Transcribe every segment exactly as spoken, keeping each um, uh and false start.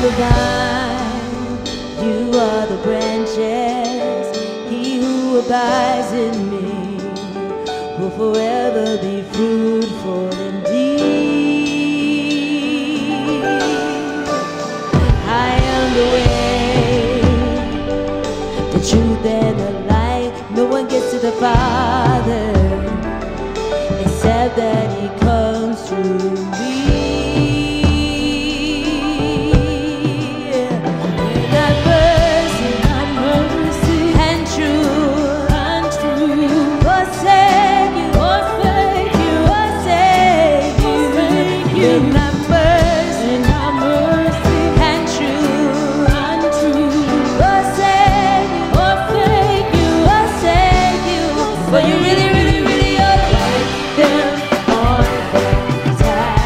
the vine, you are the branches. He who abides in me will forever be fruitful indeed. I am the way, the truth and the light. No one gets to the Father except that He comes through me. But you really, really, really ought to write them on the tab.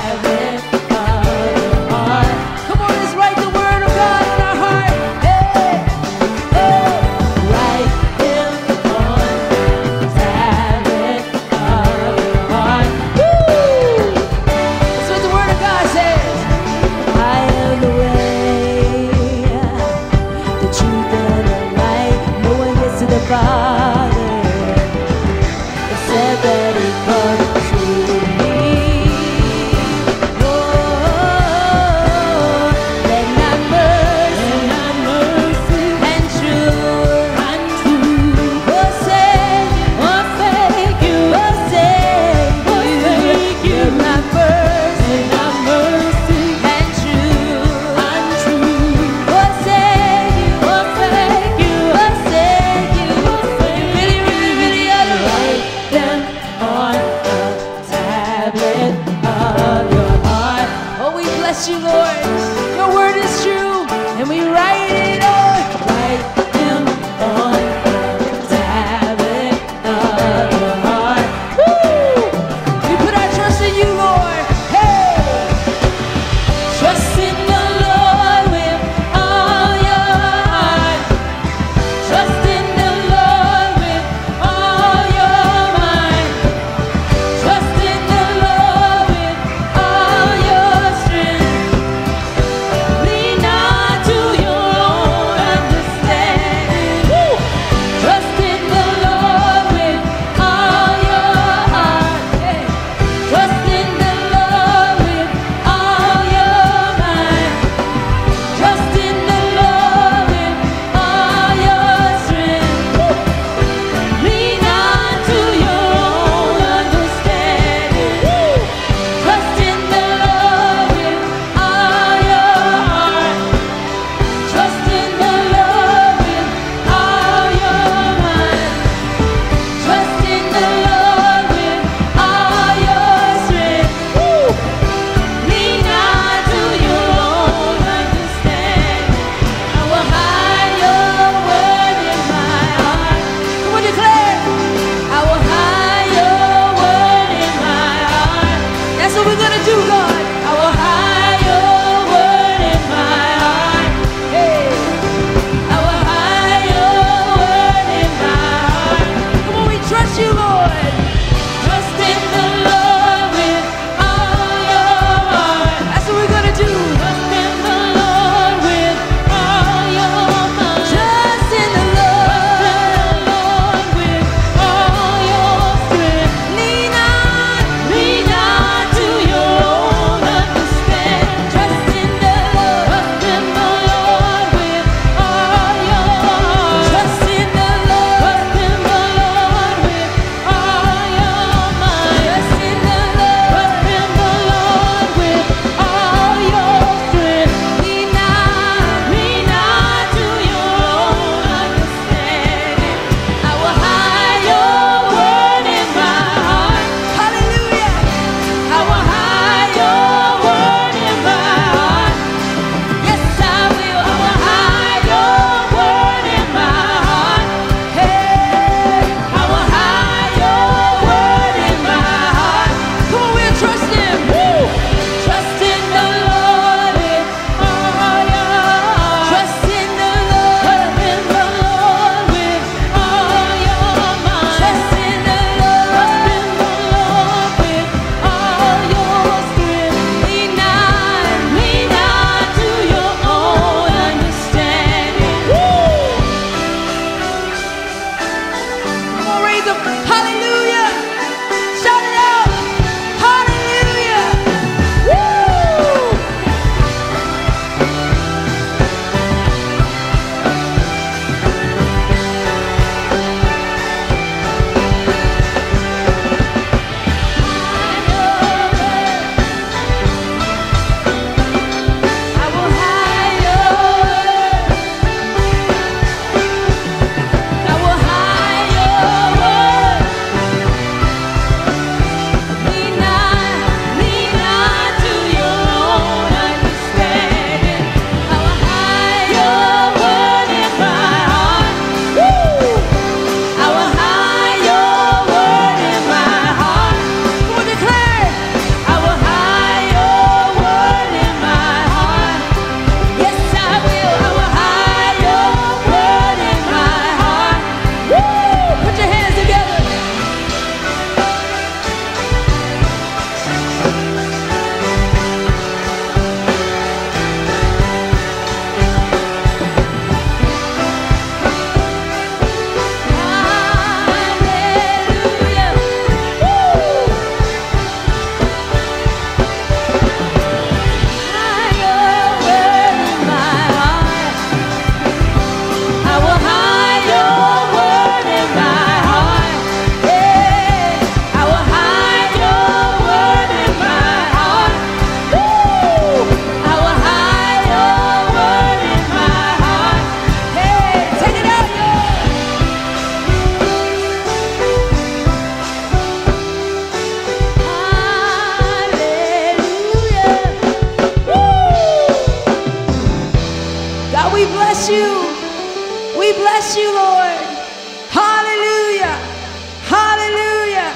bless you. We bless you, Lord. Hallelujah. Hallelujah.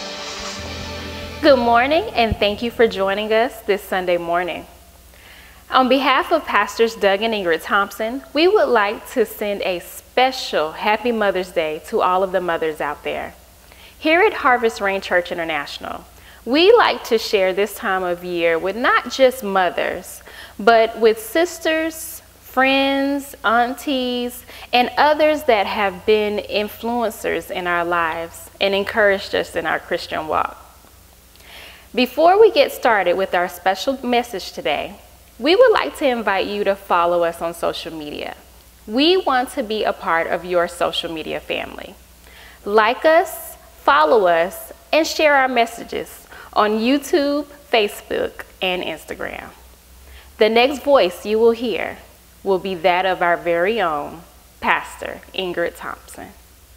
Good morning, and thank you for joining us this Sunday morning. On behalf of Pastors Doug and Ingrid Thompson, we would like to send a special Happy Mother's Day to all of the mothers out there. Here at Harvest Rain Church International, we like to share this time of year with not just mothers, but with sisters, friends, aunties, and others that have been influencers in our lives and encouraged us in our Christian walk. Before we get started with our special message today, we would like to invite you to follow us on social media. We want to be a part of your social media family. Like us, follow us, and share our messages on YouTube, Facebook, and Instagram. The next voice you will hear will be that of our very own Pastor Ingrid Thompson.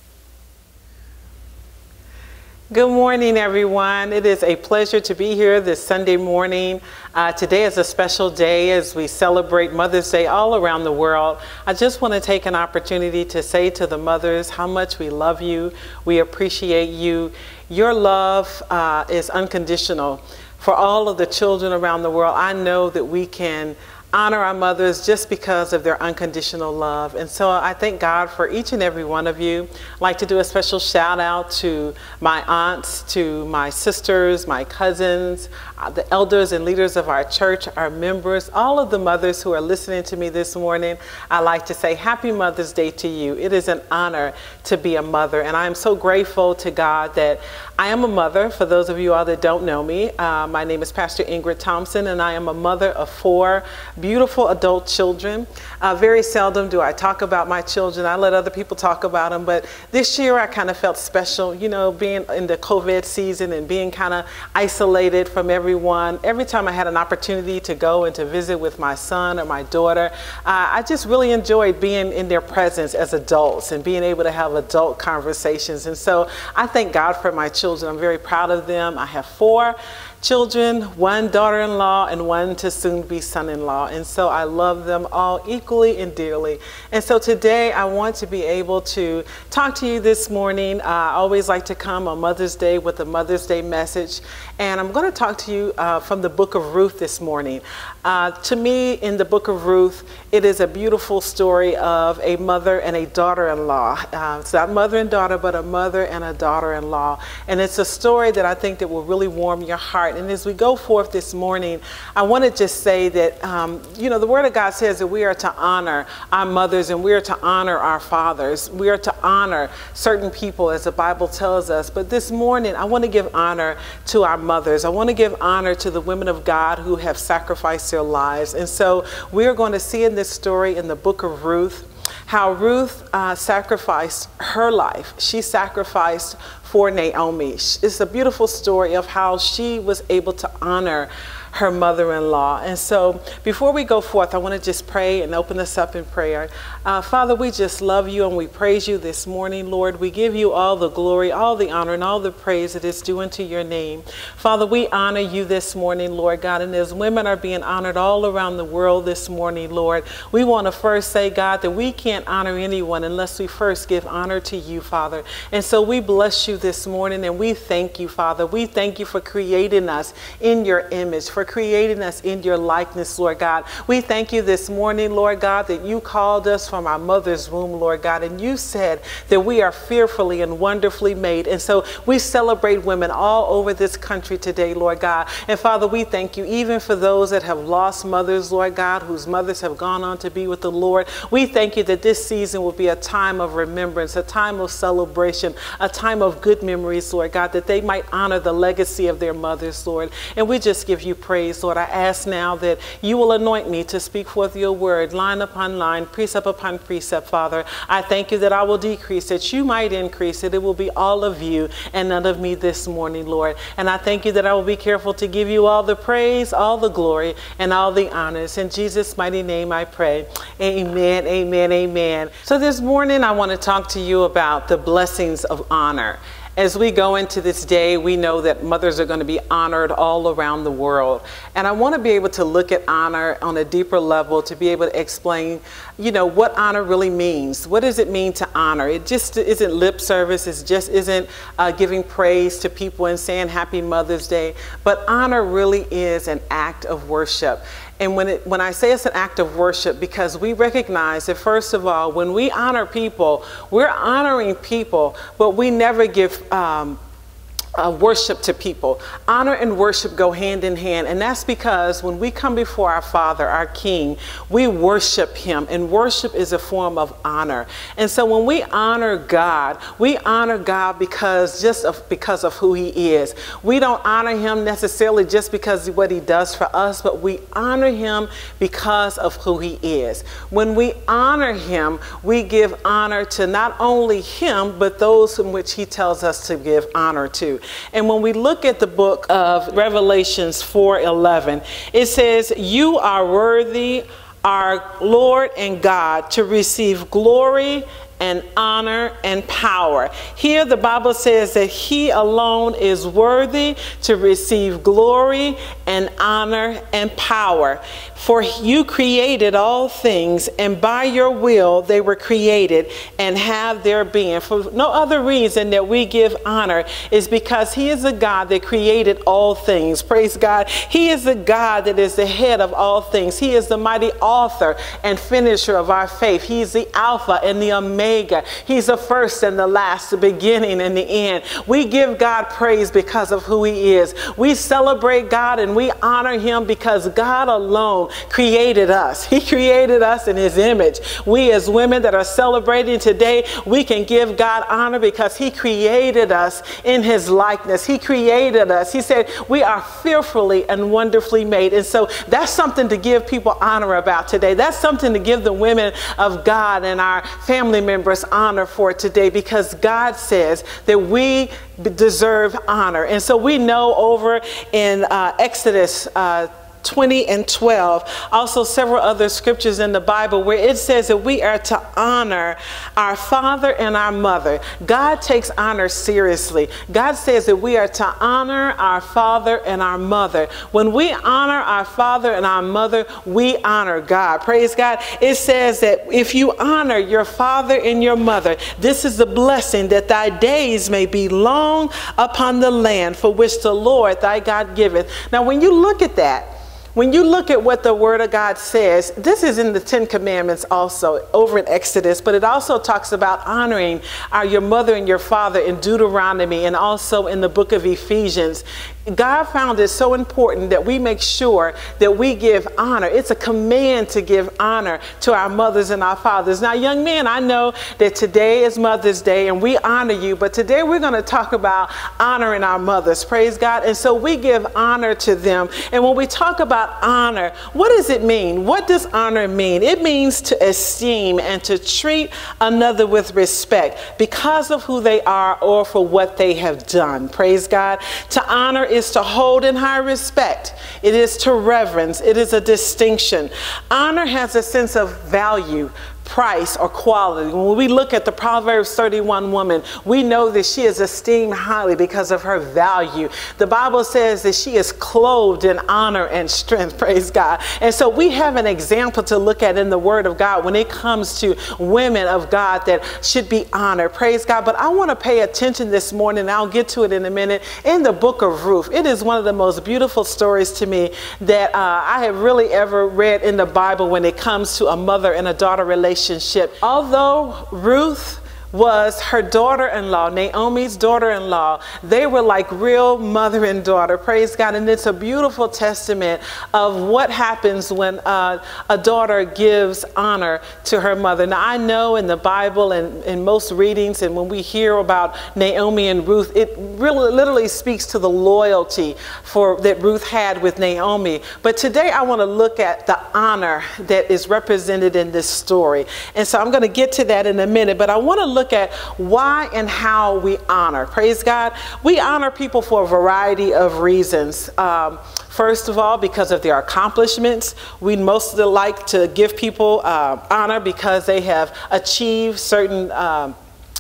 Good morning, everyone. It is a pleasure to be here this Sunday morning. Uh, today is a special day as we celebrate Mother's Day all around the world. I just want to take an opportunity to say to the mothers how much we love you. We appreciate you. Your love uh, is unconditional. For all of the children around the world, I know that we can honor our mothers just because of their unconditional love. And so I thank God for each and every one of you. I'd like to do a special shout out to my aunts, to my sisters, my cousins, uh, the elders and leaders of our church, our members, all of the mothers who are listening to me this morning. I'd like to say Happy Mother's Day to you. It is an honor to be a mother, and I am so grateful to God that I am a mother. For those of you all that don't know me, uh, my name is Pastor Ingrid Thompson, and I am a mother of four beautiful adult children. Uh, very seldom do I talk about my children. I let other people talk about them, but this year I kind of felt special, you know, being in the COVID season and being kind of isolated from everyone. Every time I had an opportunity to go and to visit with my son or my daughter, uh, I just really enjoyed being in their presence as adults and being able to have adult conversations. And so I thank God for my children. I'm very proud of them. I have four children, one daughter-in-law and one to soon be son-in-law. And so I love them all equally and dearly. And so today I want to be able to talk to you this morning. Uh, I always like to come on Mother's Day with a Mother's Day message. And I'm going to talk to you uh, from the book of Ruth this morning. Uh, to me, in the book of Ruth, it is a beautiful story of a mother and a daughter-in-law. Uh, it's not mother and daughter, but a mother and a daughter-in-law. And it's a story that I think that will really warm your heart. And as we go forth this morning, I want to just say that, um, you know, the Word of God says that we are to honor our mothers and we are to honor our fathers. We are to honor certain people, as the Bible tells us. But this morning, I want to give honor to our mothers. I want to give honor to the women of God who have sacrificed their lives. And so we're going to see in this story in the book of Ruth how Ruth uh, sacrificed her life. She sacrificed for Naomi. It's a beautiful story of how she was able to honor her mother-in-law. And so before we go forth, I want to just pray and open this up in prayer. Uh, Father, we just love you and we praise you this morning, Lord. We give you all the glory, all the honor, and all the praise that is due unto your name. Father, we honor you this morning, Lord God, and as women are being honored all around the world this morning, Lord, we want to first say, God, that we can't honor anyone unless we first give honor to you, Father. And so we bless you this morning and we thank you, Father. We thank you for creating us in your image, for creating us in your likeness, Lord God. We thank you this morning, Lord God, that you called us from our mother's womb, Lord God, and you said that we are fearfully and wonderfully made. And so we celebrate women all over this country today, Lord God. And Father, we thank you even for those that have lost mothers, Lord God, whose mothers have gone on to be with the Lord. We thank you that this season will be a time of remembrance, a time of celebration, a time of good memories, Lord God, that they might honor the legacy of their mothers, Lord. And we just give you praise, Lord. I ask now that you will anoint me to speak forth your word, line upon line, precept upon precept, Father. I thank you that I will decrease, that you might increase, that it will be all of you and none of me this morning, Lord. And I thank you that I will be careful to give you all the praise, all the glory, and all the honors. In Jesus' mighty name I pray. Amen, amen, amen. So this morning I want to talk to you about the blessings of honor. As we go into this day, we know that mothers are going to be honored all around the world. And I want to be able to look at honor on a deeper level, to be able to explain, you know, what honor really means. What does it mean to honor? It just isn't lip service. It just isn't uh, giving praise to people and saying Happy Mother's Day. But honor really is an act of worship. And when, it, when I say it's an act of worship, because we recognize that, first of all, when we honor people, we're honoring people, but we never give um, Uh, worship to people. Honor and worship go hand in hand, and that's because when we come before our Father, our King, we worship him, and worship is a form of honor. And so when we honor God, we honor God because just of because of who he is. We don't honor him necessarily just because of what he does for us, but we honor him because of who he is. When we honor him, we give honor to not only him, but those in which he tells us to give honor to. And when we look at the book of Revelations four eleven, it says, "You are worthy, our Lord and God, to receive glory and honor and power." Here the Bible says that he alone is worthy to receive glory and honor and power. "For you created all things, and by your will they were created and have their being." For no other reason that we give honor is because he is a God that created all things. Praise God. He is the God that is the head of all things. He is the mighty author and finisher of our faith. He is the Alpha and the Omega. He's the first and the last, the beginning and the end. We give God praise because of who he is. We celebrate God and we honor him because God alone created us. He created us in his image. We as women that are celebrating today, we can give God honor because he created us in his likeness. He created us. He said we are fearfully and wonderfully made. And so that's something to give people honor about today. That's something to give the women of God and our family members honor for today, because God says that we deserve honor. And so we know over in uh, Exodus uh, twenty and twelve, also several other scriptures in the Bible where it says that we are to honor our father and our mother. God takes honor seriously. God says that we are to honor our father and our mother. When we honor our father and our mother, we honor God. Praise God. It says that if you honor your father and your mother, this is the blessing, that thy days may be long upon the land for which the Lord thy God giveth. Now when you look at that, when you look at what the Word of God says, this is in the Ten Commandments also, over in Exodus, but it also talks about honoring our, your mother and your father in Deuteronomy, and also in the book of Ephesians. God found it so important that we make sure that we give honor. It's a command to give honor to our mothers and our fathers. Now, young men, I know that today is Mother's Day and we honor you, but today we're going to talk about honoring our mothers. Praise God. And so we give honor to them. And when we talk about honor, what does it mean? What does honor mean? It means to esteem and to treat another with respect because of who they are or for what they have done. Praise God. To honor is to hold in high respect. It is to reverence. It is a distinction. Honor has a sense of value, price, or quality. When we look at the Proverbs thirty-one woman, we know that she is esteemed highly because of her value. The Bible says that she is clothed in honor and strength. Praise God. And so we have an example to look at in the Word of God when it comes to women of God that should be honored. Praise God. But I want to pay attention this morning, and I'll get to it in a minute, in the book of Ruth. It is one of the most beautiful stories to me that uh, I have really ever read in the Bible when it comes to a mother and a daughter relationship. Although Ruth was her daughter-in-law, Naomi's daughter-in-law, they were like real mother and daughter. Praise God. And it's a beautiful testament of what happens when uh, a daughter gives honor to her mother. Now, I know in the Bible and in most readings, and when we hear about Naomi and Ruth, it really literally speaks to the loyalty for that Ruth had with Naomi. But today I want to look at the honor that is represented in this story. And so I'm going to get to that in a minute, but I want to look Look at why and how we honor. Praise God. We honor people for a variety of reasons. Um, first of all, because of their accomplishments. We mostly like to give people uh, honor because they have achieved certain um,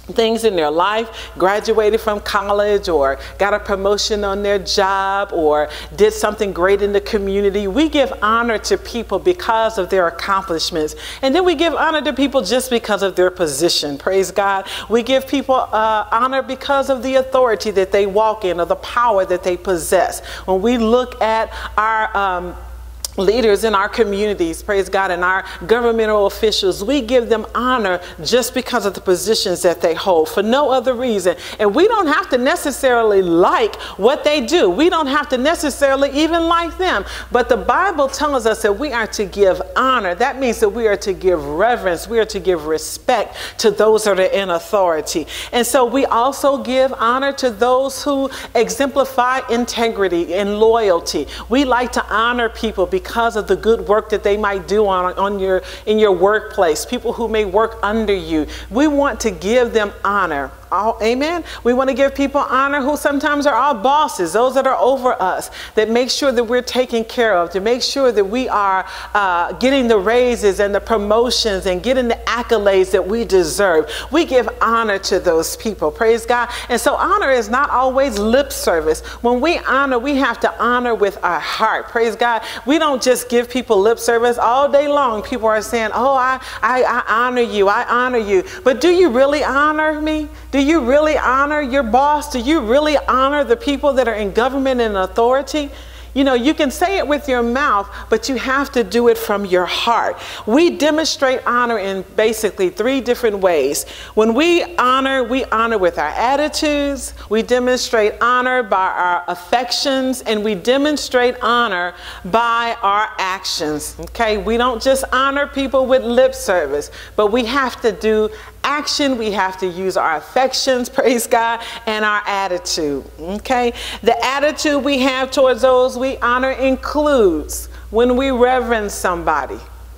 things in their life, graduated from college or got a promotion on their job or did something great in the community. We give honor to people because of their accomplishments. And then we give honor to people just because of their position. Praise God. We give people uh, honor because of the authority that they walk in or the power that they possess. When we look at our um, leaders in our communities, praise God, and our governmental officials, we give them honor just because of the positions that they hold, for no other reason. And we don't have to necessarily like what they do. We don't have to necessarily even like them. But the Bible tells us that we are to give honor. That means that we are to give reverence. We are to give respect to those that are in authority. And so we also give honor to those who exemplify integrity and loyalty. We like to honor people because because of the good work that they might do on, on your, in your workplace, people who may work under you. We want to give them honor. Oh, amen. We want to give people honor who sometimes are our bosses, those that are over us, that make sure that we're taken care of, to make sure that we are uh, getting the raises and the promotions and getting the accolades that we deserve. We give honor to those people. Praise God. And so honor is not always lip service. When we honor, we have to honor with our heart. Praise God. We don't just give people lip service all day long. People are saying, oh, I, I, I honor you. I honor you. But do you really honor me? Do you really honor your boss? Do you really honor the people that are in government and authority? You know, you can say it with your mouth, but you have to do it from your heart. We demonstrate honor in basically three different ways. When we honor, we honor with our attitudes, we demonstrate honor by our affections, and we demonstrate honor by our actions. Okay, we don't just honor people with lip service, but we have to do action. We have to use our affections, praise God, and our attitude. Okay, the attitude we have towards those we honor includes when we reverence somebody.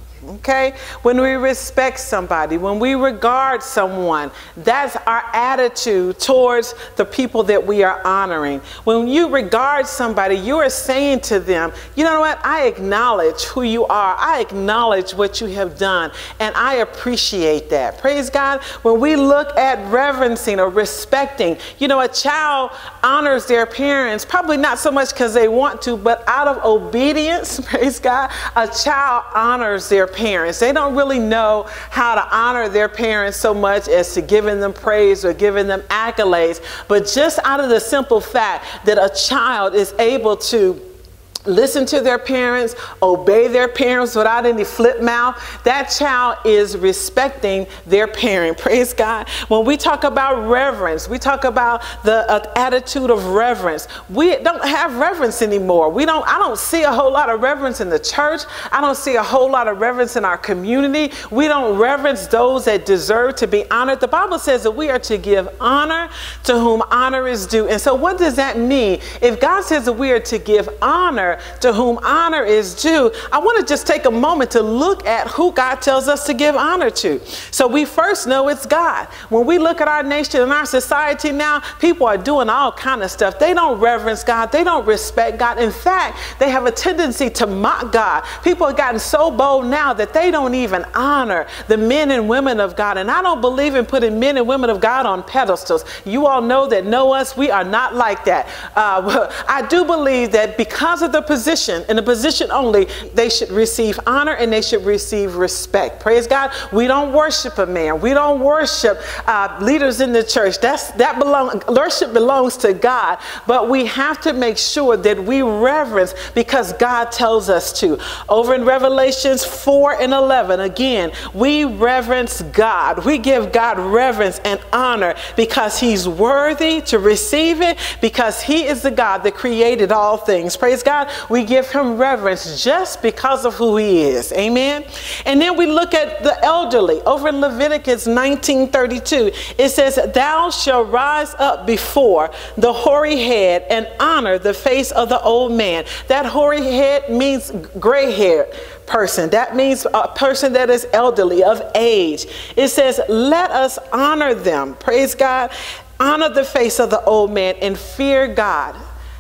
Okay, when we respect somebody, when we regard someone, that's our attitude towards the people that we are honoring. When you regard somebody, you are saying to them, you know what, I acknowledge who you are. I acknowledge what you have done, and I appreciate that. Praise God. When we look at reverencing or respecting, you know, a child honors their parents, probably not so much because they want to, but out of obedience, praise God, a child honors their parents. They don't really know how to honor their parents so much as to giving them praise or giving them accolades, but just out of the simple fact that a child is able to listen to their parents, obey their parents without any flip mouth, that child is respecting their parent. Praise God. When we talk about reverence, we talk about the uh, attitude of reverence. We don't have reverence anymore. We don't, I don't see a whole lot of reverence in the church. I don't see a whole lot of reverence in our community. We don't reverence those that deserve to be honored. The Bible says that we are to give honor to whom honor is due. And so what does that mean? If God says that we are to give honor to whom honor is due, I want to just take a moment to look at who God tells us to give honor to. So we first know it's God. When we look at our nation and our society now, people are doing all kind of stuff. They don't reverence God. They don't respect God. In fact, they have a tendency to mock God. People have gotten so bold now that they don't even honor the men and women of God. And I don't believe in putting men and women of God on pedestals. You all know that know us. We are not like that. Uh, I do believe that because of the position, in a position only, they should receive honor and they should receive respect. Praise God. We don't worship a man. We don't worship uh, leaders in the church. That's that belong. Worship belongs to God. But we have to make sure that we reverence because God tells us to. Over in Revelations four and eleven, again, we reverence God. We give God reverence and honor because He's worthy to receive it, because He is the God that created all things. Praise God. We give Him reverence just because of who He is. Amen. And then we look at the elderly. Over in Leviticus nineteen thirty-two, it says, thou shalt rise up before the hoary head and honor the face of the old man. That hoary head means gray hair person. That means a person that is elderly, of age. It says, let us honor them. Praise God. Honor the face of the old man and fear God.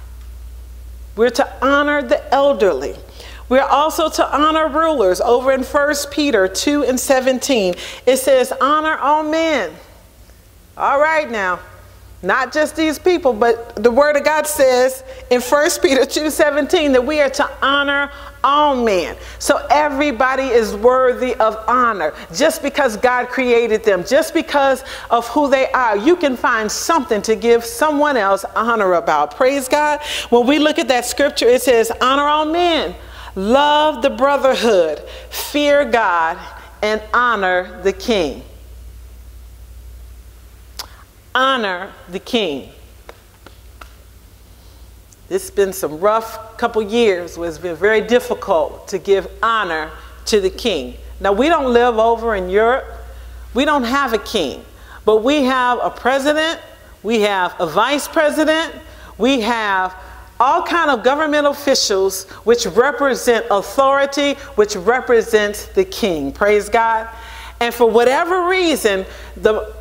We're to honor the elderly. We're also to honor rulers. Over in First Peter two and seventeen, it says, honor all men. All right now. Not just these people, but the word of God says in First Peter two seventeen that we are to honor all men. So everybody is worthy of honor. Just because God created them, just because of who they are, you can find something to give someone else honor about. Praise God. When we look at that scripture, it says, honor all men, love the brotherhood, fear God, and honor the king. Honor the king. It's been some rough couple years where it's been very difficult to give honor to the king. Now, we don't live over in Europe. We don't have a king, but we have a president. We have a vice president. We have all kind of government officials which represent authority, which represents the king. Praise God. And for whatever reason, the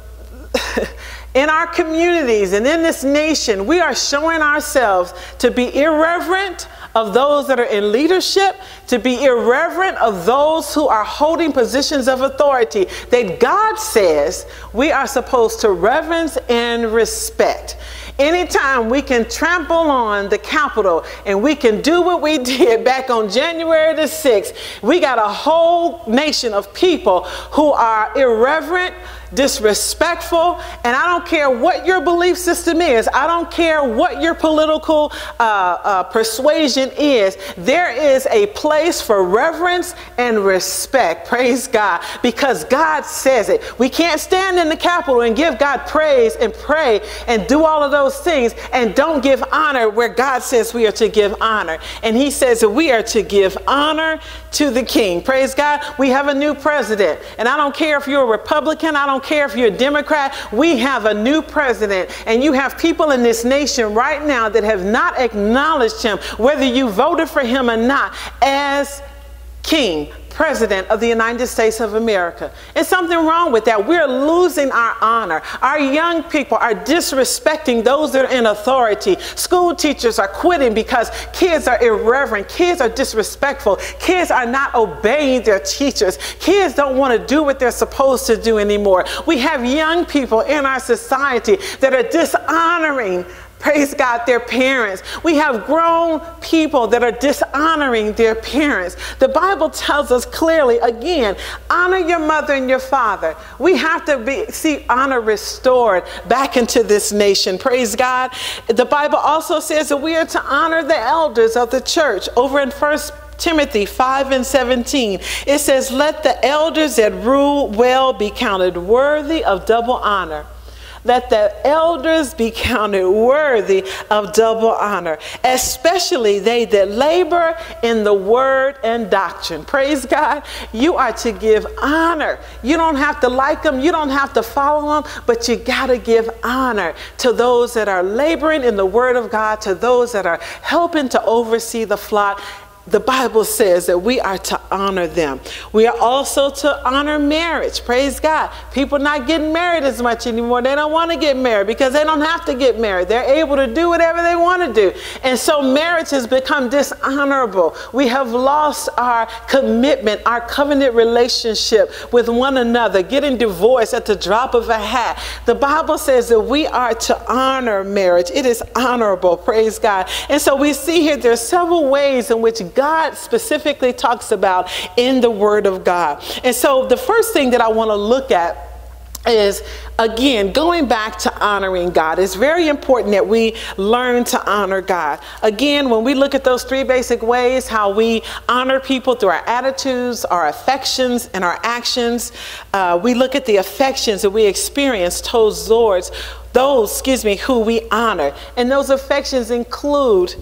in our communities and in this nation, we are showing ourselves to be irreverent of those that are in leadership, to be irreverent of those who are holding positions of authority that God says we are supposed to reverence and respect. Anytime we can trample on the Capitol and we can do what we did back on January the sixth, we got a whole nation of people who are irreverent, disrespectful, and I don't care what your belief system is. I don't care what your political uh, uh, persuasion is. There is a place for reverence and respect. Praise God, because God says it. We can't stand in the Capitol and give God praise and pray and do all of those things and don't give honor where God says we are to give honor. And he says that we are to give honor to the king. Praise God. We have a new president, and I don't care if you're a Republican, I don't care if you're a Democrat, we have a new president, and you have people in this nation right now that have not acknowledged him, whether you voted for him or not, as king, president of the United States of America. And something wrong with that. We're losing our honor. Our young people are disrespecting those that are in authority. School teachers are quitting because kids are irreverent. Kids are disrespectful. Kids are not obeying their teachers. Kids don't want to do what they're supposed to do anymore. We have young people in our society that are dishonoring, praise God, their parents. We have grown people that are dishonoring their parents. The Bible tells us clearly, again, honor your mother and your father. We have to be, see honor restored back into this nation. Praise God. The Bible also says that we are to honor the elders of the church. Over in First Timothy five and seventeen, it says, let the elders that rule well be counted worthy of double honor. Let the elders be counted worthy of double honor, especially they that labor in the word and doctrine. Praise God. You are to give honor. You don't have to like them. You don't have to follow them, but you got to give honor to those that are laboring in the word of God, to those that are helping to oversee the flock. The Bible says that we are to honor them. We are also to honor marriage. Praise God. People not getting married as much anymore. They don't want to get married because they don't have to get married. They're able to do whatever they want to do. And so marriage has become dishonorable. We have lost our commitment, our covenant relationship with one another, getting divorced at the drop of a hat. The Bible says that we are to honor marriage. It is honorable. Praise God. And so we see here there's several ways in which God specifically talks about in the Word of God. And so the first thing that I want to look at is, again, going back to honoring God. It's very important that we learn to honor God. Again, when we look at those three basic ways, how we honor people through our attitudes, our affections, and our actions, uh, we look at the affections that we experience towards those, those, excuse me, who we honor. And those affections include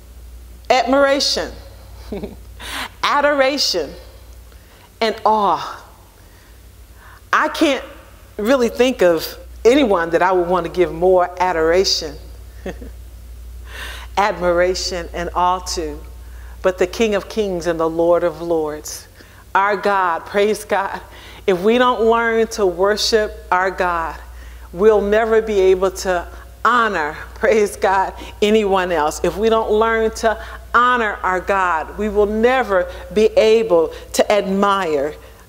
admiration, adoration, and awe. I can't really think of anyone that I would want to give more adoration, admiration, and awe to, but the King of Kings and the Lord of Lords, our God. Praise God. If we don't learn to worship our God, we'll never be able to honor, praise God, anyone else. If we don't learn to honor our God, we will never be able to admire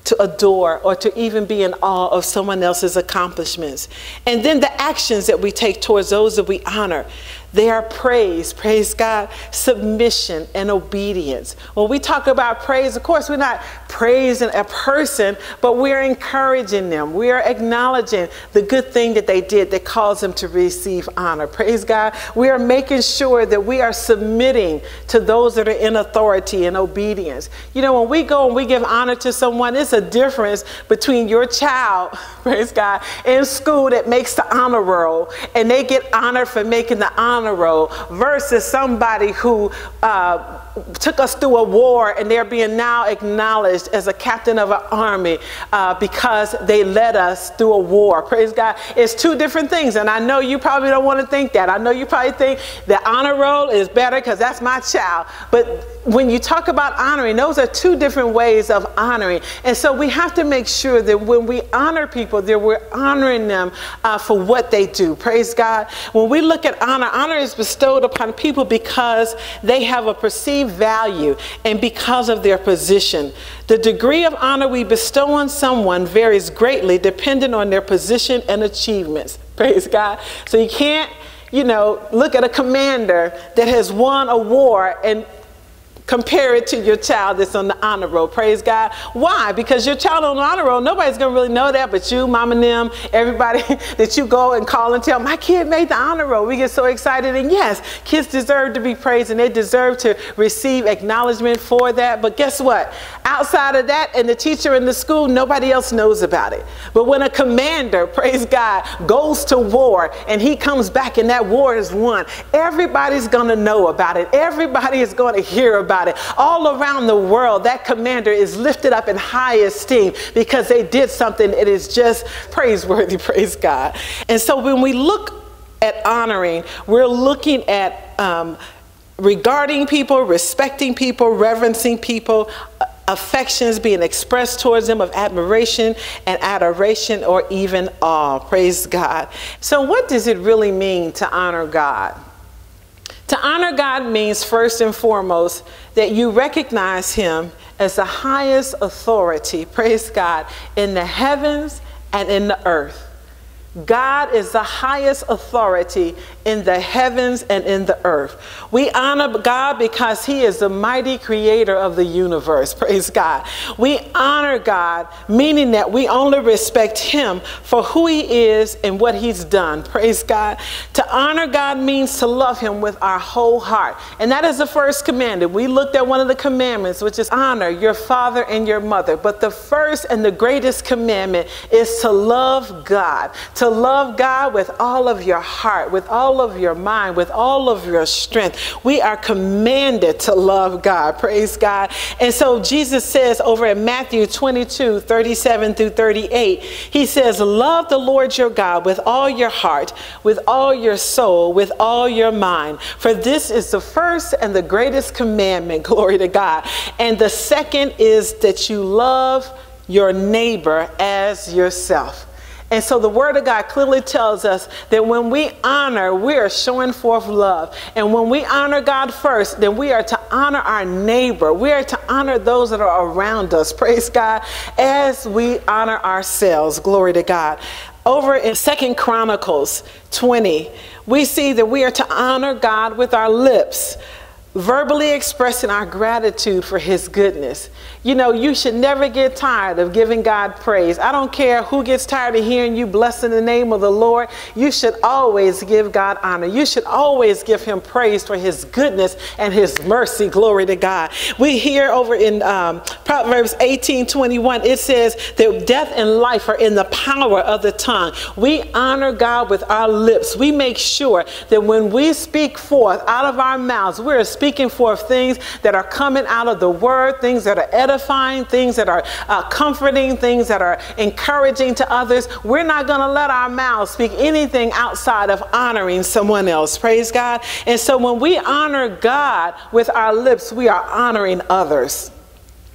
to adore or to even be in awe of someone else's accomplishments. And then the actions that we take towards those that we honor. They are praise, praise God, submission, and obedience. When we talk about praise, of course, we're not praising a person, but we're encouraging them. We are acknowledging the good thing that they did that caused them to receive honor. Praise God. We are making sure that we are submitting to those that are in authority and obedience. You know, when we go and we give honor to someone, it's a difference between your child, praise God, in school that makes the honor roll, and they get honored for making the honor roll, versus somebody who uh, took us through a war and they're being now acknowledged as a captain of an army uh, because they led us through a war. Praise God. It's two different things, and I know you probably don't want to think that. I know you probably think the honor roll is better because that's my child. But when you talk about honoring, those are two different ways of honoring. And so we have to make sure that when we honor people, that we're honoring them uh, for what they do. Praise God. When we look at honor, honor is bestowed upon people because they have a perceived value and because of their position. The degree of honor we bestow on someone varies greatly depending on their position and achievements. Praise God. So you can't, you know, look at a commander that has won a war and compare it to your child that's on the honor roll. Praise God. Why? Because your child on the honor roll, nobody's going to really know that but you, mom and them, everybody that you go and call and tell, my kid made the honor roll. We get so excited. And yes, kids deserve to be praised and they deserve to receive acknowledgement for that. But guess what? Outside of that, and the teacher in the school, nobody else knows about it. But when a commander, praise God, goes to war and he comes back and that war is won, everybody's going to know about it. Everybody is going to hear about it. It. All around the world, that commander is lifted up in high esteem because they did something that is just praiseworthy, praise God. And so when we look at honoring, we're looking at um, regarding people, respecting people, reverencing people, affections being expressed towards them of admiration and adoration or even awe, praise God. So what does it really mean to honor God? To honor God means first and foremost that you recognize him as the highest authority, praise God, in the heavens and in the earth. God is the highest authority in the heavens and in the earth. We honor God because he is the mighty creator of the universe. Praise God. We honor God, meaning that we only respect him for who he is and what he's done. Praise God. To honor God means to love him with our whole heart. And that is the first commandment. We looked at one of the commandments, which is honor your father and your mother. But the first and the greatest commandment is to love God. To love God with all of your heart, with all of your mind, with all of your strength. We are commanded to love God. Praise God. And so Jesus says over in Matthew twenty-two, thirty-seven through thirty-eight, he says, love the Lord your God with all your heart, with all your soul, with all your mind. For this is the first and the greatest commandment. Glory to God. And the second is that you love your neighbor as yourself. And so the word of God clearly tells us that when we honor, we are showing forth love. And when we honor God first, then we are to honor our neighbor. We are to honor those that are around us, praise God, as we honor ourselves. Glory to God. Over in Second Chronicles twenty, we see that we are to honor God with our lips, verbally expressing our gratitude for his goodness. You know, you should never get tired of giving God praise. I don't care who gets tired of hearing you blessing the name of the Lord. You should always give God honor. You should always give him praise for his goodness and his mercy. Glory to God. We hear over in um, Proverbs eighteen twenty-one, it says that death and life are in the power of the tongue. We honor God with our lips. We make sure that when we speak forth out of our mouths, we're speaking forth things that are coming out of the word, things that are edifying, things that are uh, comforting, things that are encouraging to others. We're not going to let our mouths speak anything outside of honoring someone else. Praise God. And so when we honor God with our lips, we are honoring others.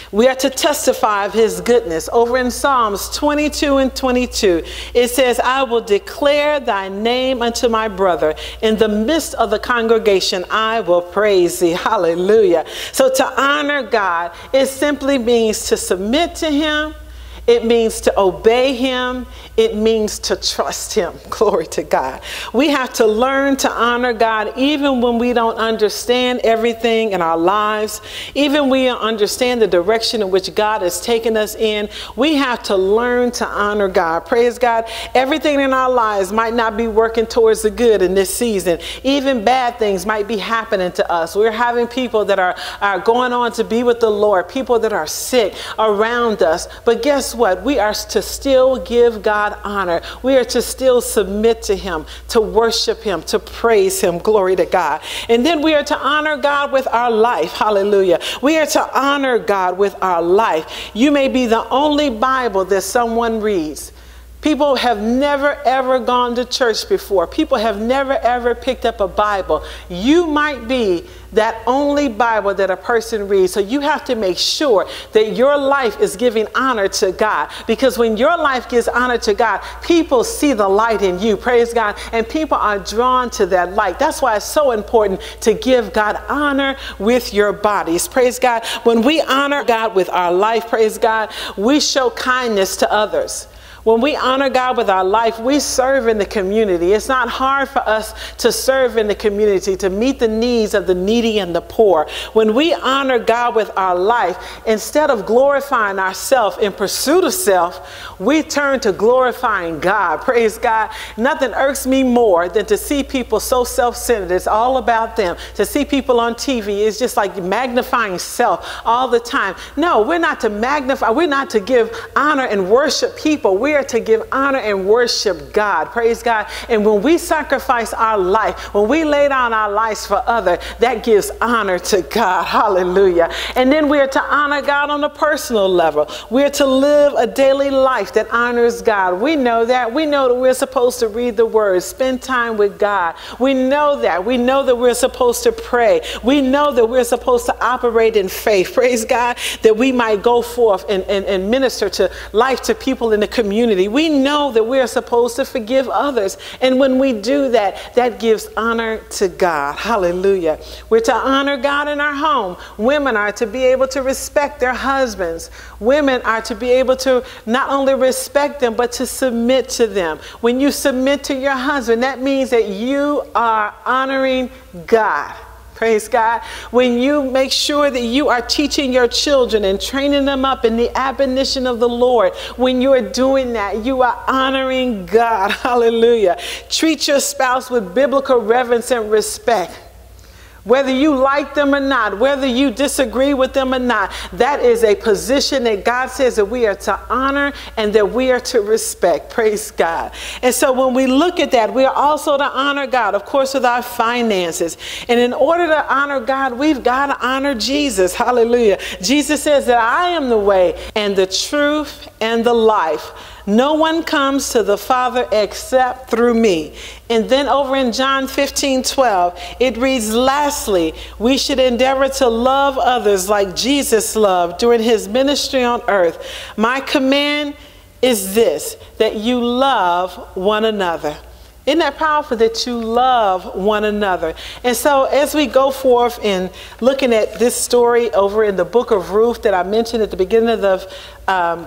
We are to testify of his goodness. Over in Psalms twenty-two and twenty-two, it says, I will declare thy name unto my brother. In the midst of the congregation, I will praise thee. Hallelujah. So to honor God, it simply means to submit to him. It means to obey him. It means to trust him. Glory to God. We have to learn to honor God even when we don't understand everything in our lives. Even when we don't understand the direction in which God has taken us in. We have to learn to honor God. Praise God. Everything in our lives might not be working towards the good in this season. Even bad things might be happening to us. We're having people that are, are going on to be with the Lord. People that are sick around us. But guess what? What? We are to still give God honor. We are to still submit to him, to worship him, to praise him. Glory to God. And then we are to honor God with our life. Hallelujah. We are to honor God with our life. You may be the only Bible that someone reads. People have never ever gone to church before. People have never ever picked up a Bible. You might be that only Bible that a person reads. So you have to make sure that your life is giving honor to God. Because when your life gives honor to God, people see the light in you. Praise God. And people are drawn to that light. That's why it's so important to give God honor with your bodies. Praise God. When we honor God with our life, praise God, we show kindness to others. When we honor God with our life, we serve in the community. It's not hard for us to serve in the community, to meet the needs of the needy and the poor. When we honor God with our life, instead of glorifying ourselves in pursuit of self, we turn to glorifying God. Praise God. Nothing irks me more than to see people so self-centered. It's all about them. To see people on T V is just like magnifying self all the time. No, we're not to magnify. We're not to give honor and worship people. We are to give honor and worship God. Praise God. And when we sacrifice our life, when we lay down our lives for others, that gives honor to God. Hallelujah. And then we are to honor God on a personal level. We are to live a daily life that honors God. We know that. We know that we're supposed to read the word, spend time with God. We know that. We know that we're supposed to pray. We know that we're supposed to operate in faith. Praise God. That we might go forth and, and, and minister to life to people in the community. We know that we are supposed to forgive others. And when we do that, that gives honor to God. Hallelujah. We're to honor God in our home. Women are to be able to respect their husbands. Women are to be able to not only respect them, but to submit to them. When you submit to your husband, that means that you are honoring God. Praise God. When you make sure that you are teaching your children and training them up in the admonition of the Lord, when you are doing that, you are honoring God. Hallelujah. Treat your spouse with biblical reverence and respect. Whether you like them or not, whether you disagree with them or not, that is a position that God says that we are to honor and that we are to respect. Praise God. And so when we look at that, we are also to honor God, of course, with our finances. And in order to honor God, we've got to honor Jesus. Hallelujah. Jesus says that I am the way and the truth and the life. No one comes to the Father except through me. And then over in John fifteen twelve, it reads, lastly, we should endeavor to love others like Jesus loved during his ministry on earth. My command is this, that you love one another. Isn't that powerful that you love one another? And so as we go forth in looking at this story over in the book of Ruth that I mentioned at the beginning of the um,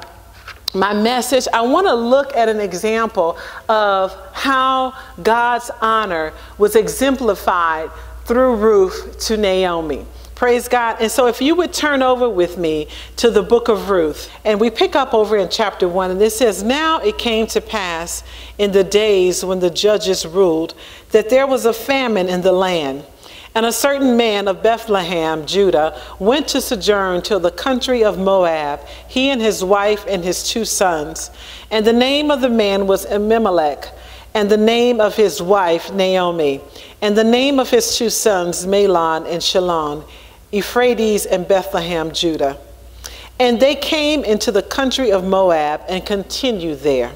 my message, I want to look at an example of how God's honor was exemplified through Ruth to Naomi. Praise God. And so if you would turn over with me to the book of Ruth, and we pick up over in chapter one, and it says, now it came to pass in the days when the judges ruled that there was a famine in the land. And a certain man of Bethlehem, Judah, went to sojourn to the country of Moab, he and his wife and his two sons. And the name of the man was Elimelech, and the name of his wife Naomi, and the name of his two sons Mahlon and Chilion, Euphrates and Bethlehem, Judah. And they came into the country of Moab and continued there.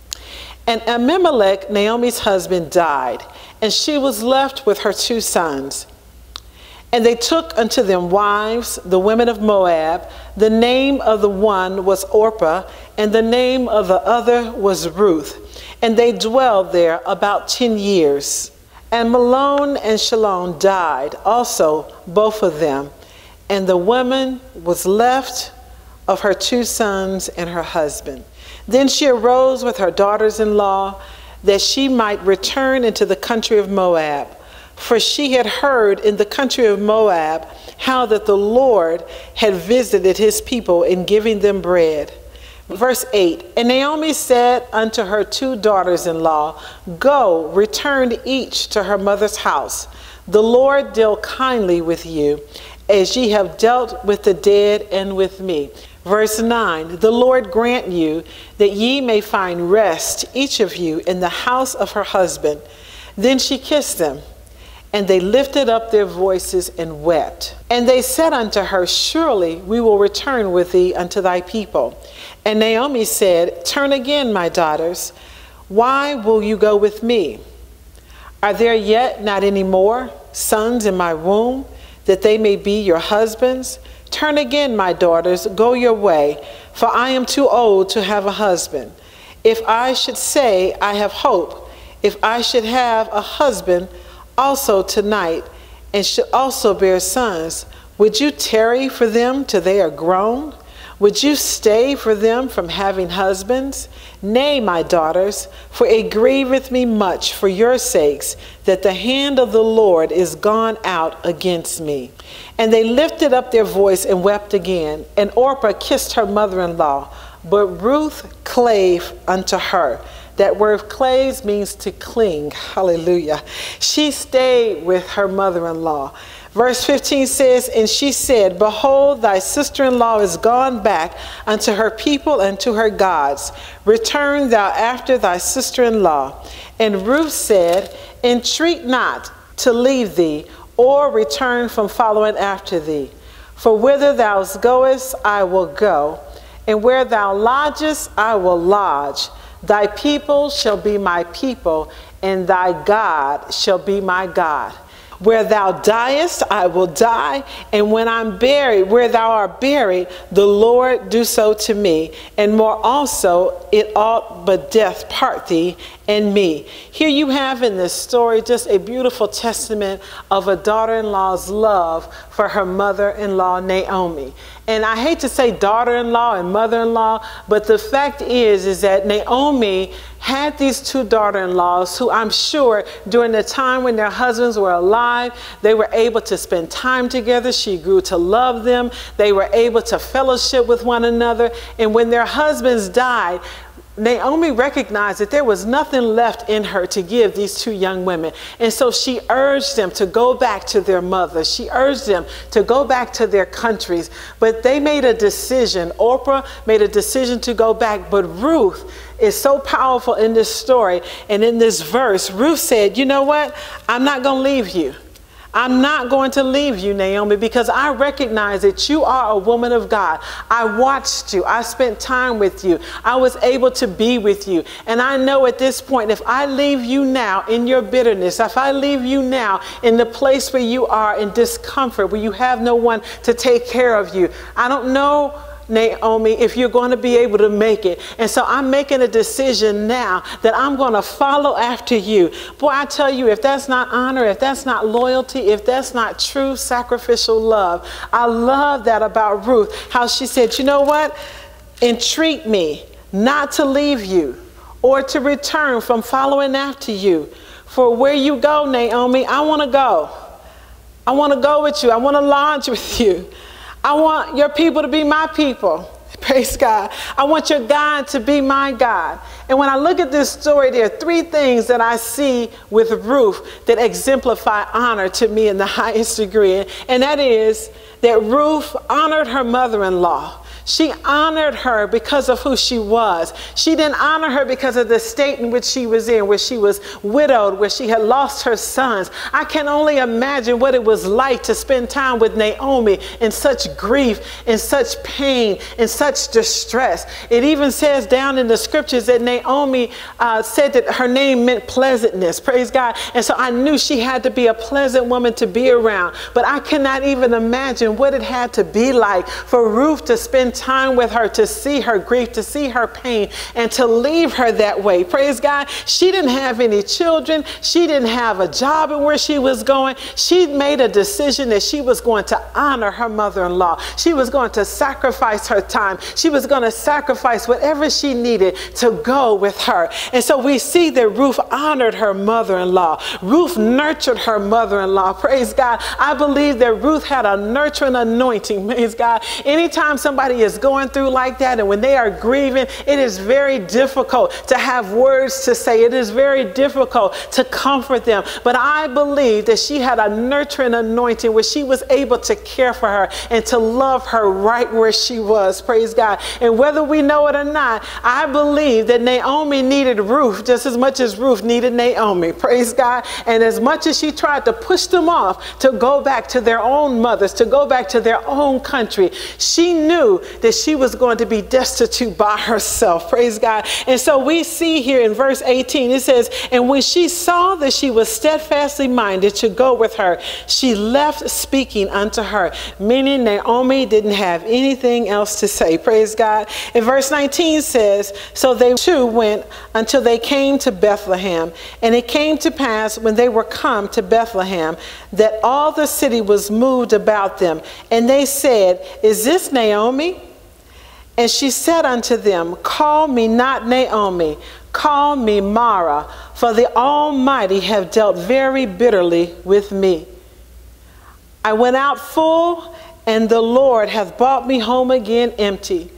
And Elimelech, Naomi's husband, died, and she was left with her two sons. And they took unto them wives, the women of Moab, The name of the one was Orpah, and the name of the other was Ruth. And they dwelled there about ten years. And Mahlon and Chilion died also, both of them. And the woman was left of her two sons and her husband. Then she arose with her daughters-in-law, that she might return into the country of Moab. For she had heard in the country of Moab how that the Lord had visited his people in giving them bread. Verse eight, and Naomi said unto her two daughters-in-law, Go, return each to her mother's house. The Lord deal kindly with you, as ye have dealt with the dead and with me. Verse nine, the Lord grant you that ye may find rest, each of you, in the house of her husband. Then she kissed them, and they lifted up their voices and wept. And they said unto her, Surely we will return with thee unto thy people. And Naomi said, Turn again, my daughters. Why will you go with me? Are there yet not any more sons in my womb, that they may be your husbands? Turn again, my daughters, go your way, for I am too old to have a husband. If I should say, I have hope, if I should have a husband also tonight, and should also bear sons, would you tarry for them till they are grown? Would you stay for them from having husbands? Nay, my daughters, for it grieveth me much for your sakes, that the hand of the Lord is gone out against me. And they lifted up their voice and wept again. And Orpah kissed her mother-in-law, but Ruth clave unto her. That word claves means to cling. Hallelujah. She stayed with her mother-in-law. Verse fifteen says, And she said, Behold, thy sister-in-law is gone back unto her people and to her gods. Return thou after thy sister-in-law. And Ruth said, Entreat not to leave thee, or return from following after thee. For whither thou goest, I will go, and where thou lodgest, I will lodge. Thy people shall be my people, and thy God shall be my God. Where thou diest, I will die, and when I'm buried, where thou art buried, the Lord do so to me, and more also, it ought but death part thee and me. Here you have in this story just a beautiful testament of a daughter-in-law's love for her mother-in-law, Naomi. And I hate to say daughter-in-law and mother-in-law, but the fact is, is that Naomi had these two daughter-in-laws who I'm sure during the time when their husbands were alive, they were able to spend time together. She grew to love them. They were able to fellowship with one another. And when their husbands died, Naomi recognized that there was nothing left in her to give these two young women. And so she urged them to go back to their mother. She urged them to go back to their countries. But they made a decision. Orpah made a decision to go back. But Ruth is so powerful in this story. And in this verse, Ruth said, you know what? I'm not going to leave you. I'm not going to leave you, Naomi, because I recognize that you are a woman of God. I watched you. I spent time with you. I was able to be with you. And I know at this point, if I leave you now in your bitterness, if I leave you now in the place where you are in discomfort, where you have no one to take care of you, I don't know, Naomi, if you're going to be able to make it. And so I'm making a decision now that I'm going to follow after you. Boy, I tell you, if that's not honor, if that's not loyalty, if that's not true sacrificial love, I love that about Ruth, how she said, you know what? Entreat me not to leave you or to return from following after you. For where you go, Naomi, I want to go. I want to go with you. I want to lodge with you. I want your people to be my people. Praise God. I want your God to be my God. And when I look at this story, there are three things that I see with Ruth that exemplify honor to me in the highest degree. And that is that Ruth honored her mother-in-law. She honored her because of who she was. She didn't honor her because of the state in which she was in, where she was widowed, where she had lost her sons. I can only imagine what it was like to spend time with Naomi in such grief, in such pain, in such distress. It even says down in the scriptures that Naomi uh, said that her name meant pleasantness. Praise God. And so I knew she had to be a pleasant woman to be around. But I cannot even imagine what it had to be like for Ruth to spend time with her, to see her grief, to see her pain, and to leave her that way. Praise God. She didn't have any children. She didn't have a job in where she was going. She made a decision that she was going to honor her mother-in-law. She was going to sacrifice her time. She was going to sacrifice whatever she needed to go with her. And so we see that Ruth honored her mother-in-law. Ruth nurtured her mother-in-law. Praise God. I believe that Ruth had a nurturing anointing. Praise God. Anytime somebody is going through like that, and when they are grieving, it is very difficult to have words to say. It is very difficult to comfort them. But I believe that she had a nurturing anointing where she was able to care for her and to love her right where she was. Praise God. And whether we know it or not, I believe that Naomi needed Ruth just as much as Ruth needed Naomi. Praise God. And as much as she tried to push them off to go back to their own mothers, to go back to their own country, she knew that she was going to be destitute by herself. Praise God. And so we see here in verse eighteen, it says, and when she saw that she was steadfastly minded to go with her, she left speaking unto her, meaning Naomi didn't have anything else to say. Praise God. And verse nineteen says, so they too went until they came to Bethlehem. And it came to pass when they were come to Bethlehem that all the city was moved about them. And they said, is this Naomi? And she said unto them, call me not Naomi, call me Mara, for the Almighty have dealt very bitterly with me. I went out full, and the Lord hath brought me home again empty.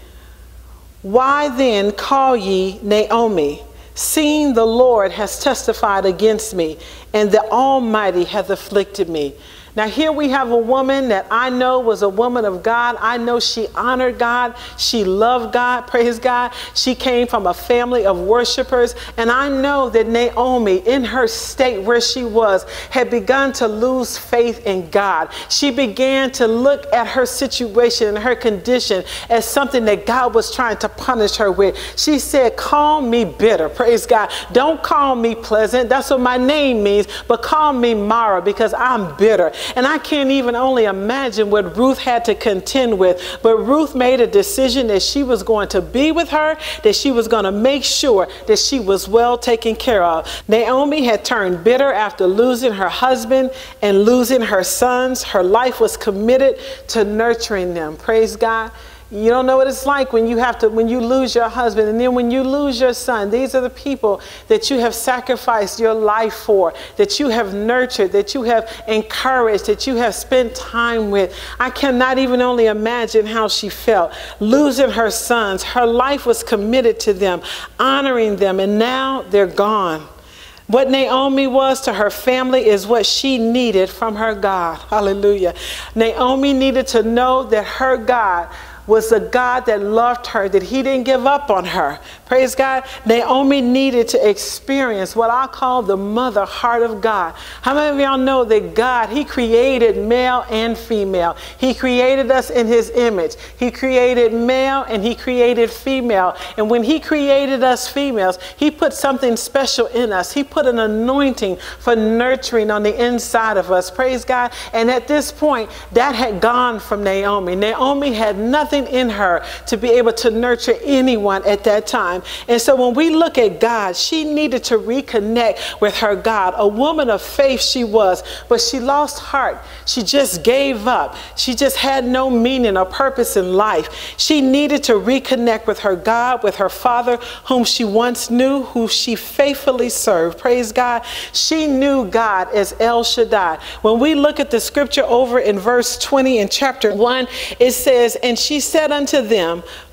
Why then call ye Naomi, seeing the Lord has testified against me, and the Almighty hath afflicted me? Now here we have a woman that I know was a woman of God. I know she honored God. She loved God. Praise God. She came from a family of worshipers. And I know that Naomi, in her state where she was, had begun to lose faith in God. She began to look at her situation and her condition as something that God was trying to punish her with. She said, call me bitter. Praise God. Don't call me pleasant. That's what my name means. But call me Mara, because I'm bitter. And I can't even only imagine what Ruth had to contend with. But Ruth made a decision that she was going to be with her, that she was going to make sure that she was well taken care of. Naomi had turned bitter after losing her husband and losing her sons. Her life was committed to nurturing them. Praise God. You don't know what it's like when you have to, when you lose your husband, and then when you lose your son. These are the people that you have sacrificed your life for, that you have nurtured, that you have encouraged, that you have spent time with. I cannot even only imagine how she felt. Losing her sons, her life was committed to them, honoring them, and now they're gone. What Naomi was to her family is what she needed from her God. Hallelujah. Naomi needed to know that her God was a God that loved her, that he didn't give up on her. Praise God. Naomi needed to experience what I call the mother heart of God. How many of y'all know that God, he created male and female. He created us in his image. He created male and he created female. And when he created us females, he put something special in us. He put an anointing for nurturing on the inside of us. Praise God. And at this point, that had gone from Naomi. Naomi had nothing in her to be able to nurture anyone at that time. And so when we look at God, she needed to reconnect with her God. A woman of faith she was, but she lost heart. She just gave up. She just had no meaning or purpose in life. She needed to reconnect with her God, with her Father, whom she once knew, who she faithfully served. Praise God. She knew God as El Shaddai. When we look at the scripture over in verse twenty in chapter one, it says, and she said unto them,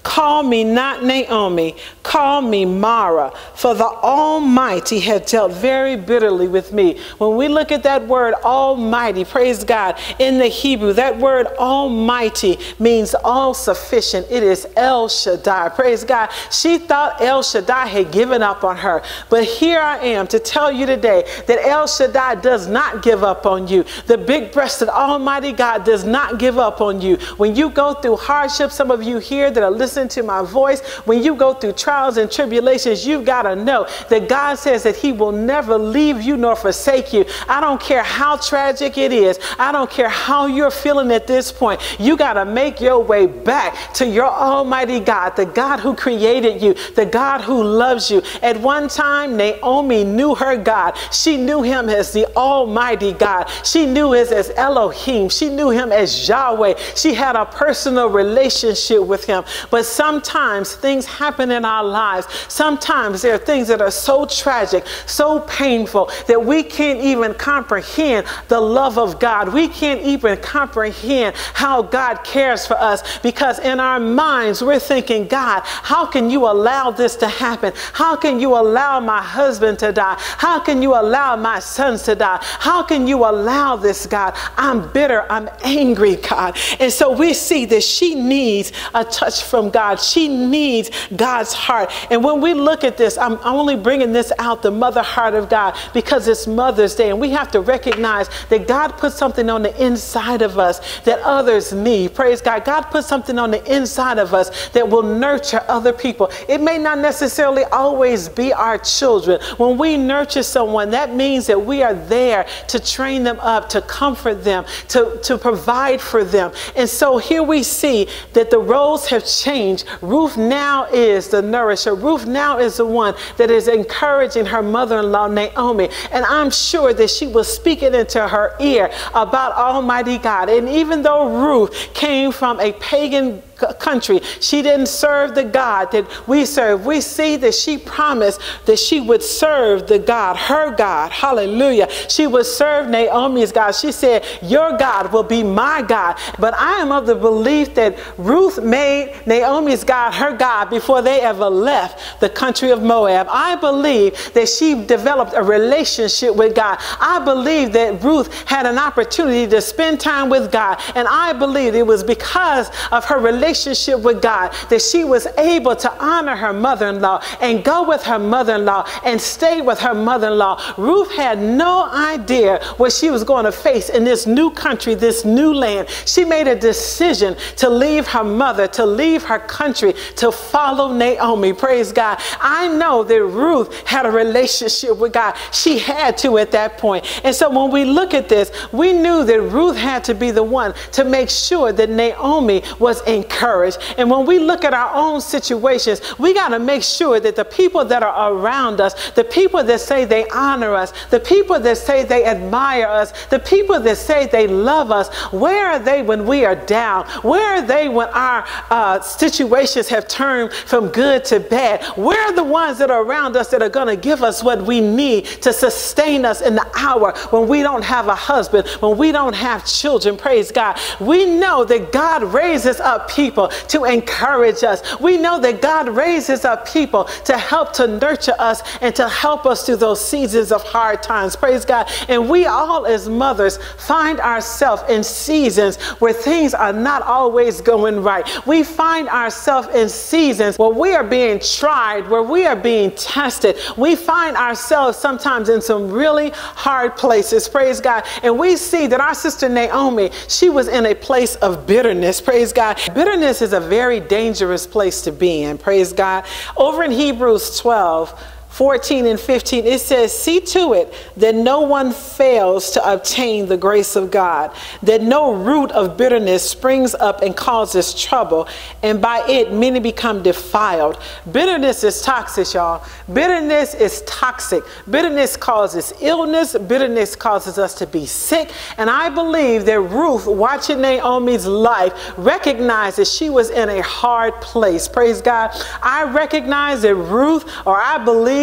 Call me not Naomi, call me Mara, for the Almighty had dealt very bitterly with me. When we look at that word Almighty, praise God, in the Hebrew, that word Almighty means all sufficient. It is El Shaddai, praise God. She thought El Shaddai had given up on her, but here I am to tell you today that El Shaddai does not give up on you. The big-breasted Almighty God does not give up on you. When you go through hardship, some of you here that are listening to my voice, when you go through trials and tribulations, you've got to know that God says that he will never leave you nor forsake you. I don't care how tragic it is. I don't care how you're feeling at this point. You got to make your way back to your Almighty God, the God who created you, the God who loves you. At one time, Naomi knew her God. She knew him as the Almighty God. She knew him as Elohim. She knew him as Yahweh. She had a personal relationship with him. But sometimes things happen in our lives. Sometimes there are things that are so tragic, so painful, that we can't even comprehend the love of God. We can't even comprehend how God cares for us, because in our minds we're thinking, God, how can you allow this to happen? How can you allow my husband to die? How can you allow my sons to die? How can you allow this, God? I'm bitter. I'm angry, God. And so we see that she needs a touch from God. She needs God's heart. And when we look at this, I'm, I'm only bringing this out, the mother heart of God, because it's Mother's Day. And we have to recognize that God put something on the inside of us that others need. Praise God. God put something on the inside of us that will nurture other people. It may not necessarily always be our children. When we nurture someone, that means that we are there to train them up, to comfort them, to, to provide for them. And so here we see that the roles have changed. Ruth now is the nourisher. Ruth now is the one that is encouraging her mother-in-law, Naomi. And I'm sure that she was speaking into her ear about Almighty God. And even though Ruth came from a pagan country, she didn't serve the God that we serve. We see that she promised that she would serve the God, her God. Hallelujah. She would serve Naomi's God. She said, your God will be my God. But I am of the belief that Ruth made Naomi's God her God before they ever left the country of Moab. I believe that she developed a relationship with God. I believe that Ruth had an opportunity to spend time with God. And I believe it was because of her relationship relationship with God that she was able to honor her mother-in-law and go with her mother-in-law and stay with her mother-in-law. Ruth had no idea what she was going to face in this new country, this new land. She made a decision to leave her mother, to leave her country, to follow Naomi. Praise God. I know that Ruth had a relationship with God. She had to at that point. And so when we look at this, we knew that Ruth had to be the one to make sure that Naomi was encouraged. And when we look at our own situations, we got to make sure that the people that are around us, the people that say they honor us, the people that say they admire us, the people that say they love us, where are they when we are down? Where are they when our uh, situations have turned from good to bad? Where are the ones that are around us that are going to give us what we need to sustain us in the hour when we don't have a husband, when we don't have children? Praise God. We know that God raises up people to encourage us. We know that God raises up people to help to nurture us and to help us through those seasons of hard times. Praise God. And we all as mothers find ourselves in seasons where things are not always going right. We find ourselves in seasons where we are being tried, where we are being tested. We find ourselves sometimes in some really hard places. Praise God. And we see that our sister Naomi, she was in a place of bitterness. Praise God. Bitterness is a very dangerous place to be in. Praise God. Over in Hebrews twelve, fourteen and fifteen, it says, see to it that no one fails to obtain the grace of God, that no root of bitterness springs up and causes trouble, and by it many become defiled. Bitterness is toxic, y'all. Bitterness is toxic. Bitterness causes illness. Bitterness causes us to be sick. And I believe that Ruth, watching Naomi's life, recognized that she was in a hard place. Praise God. I recognize that Ruth, or I believe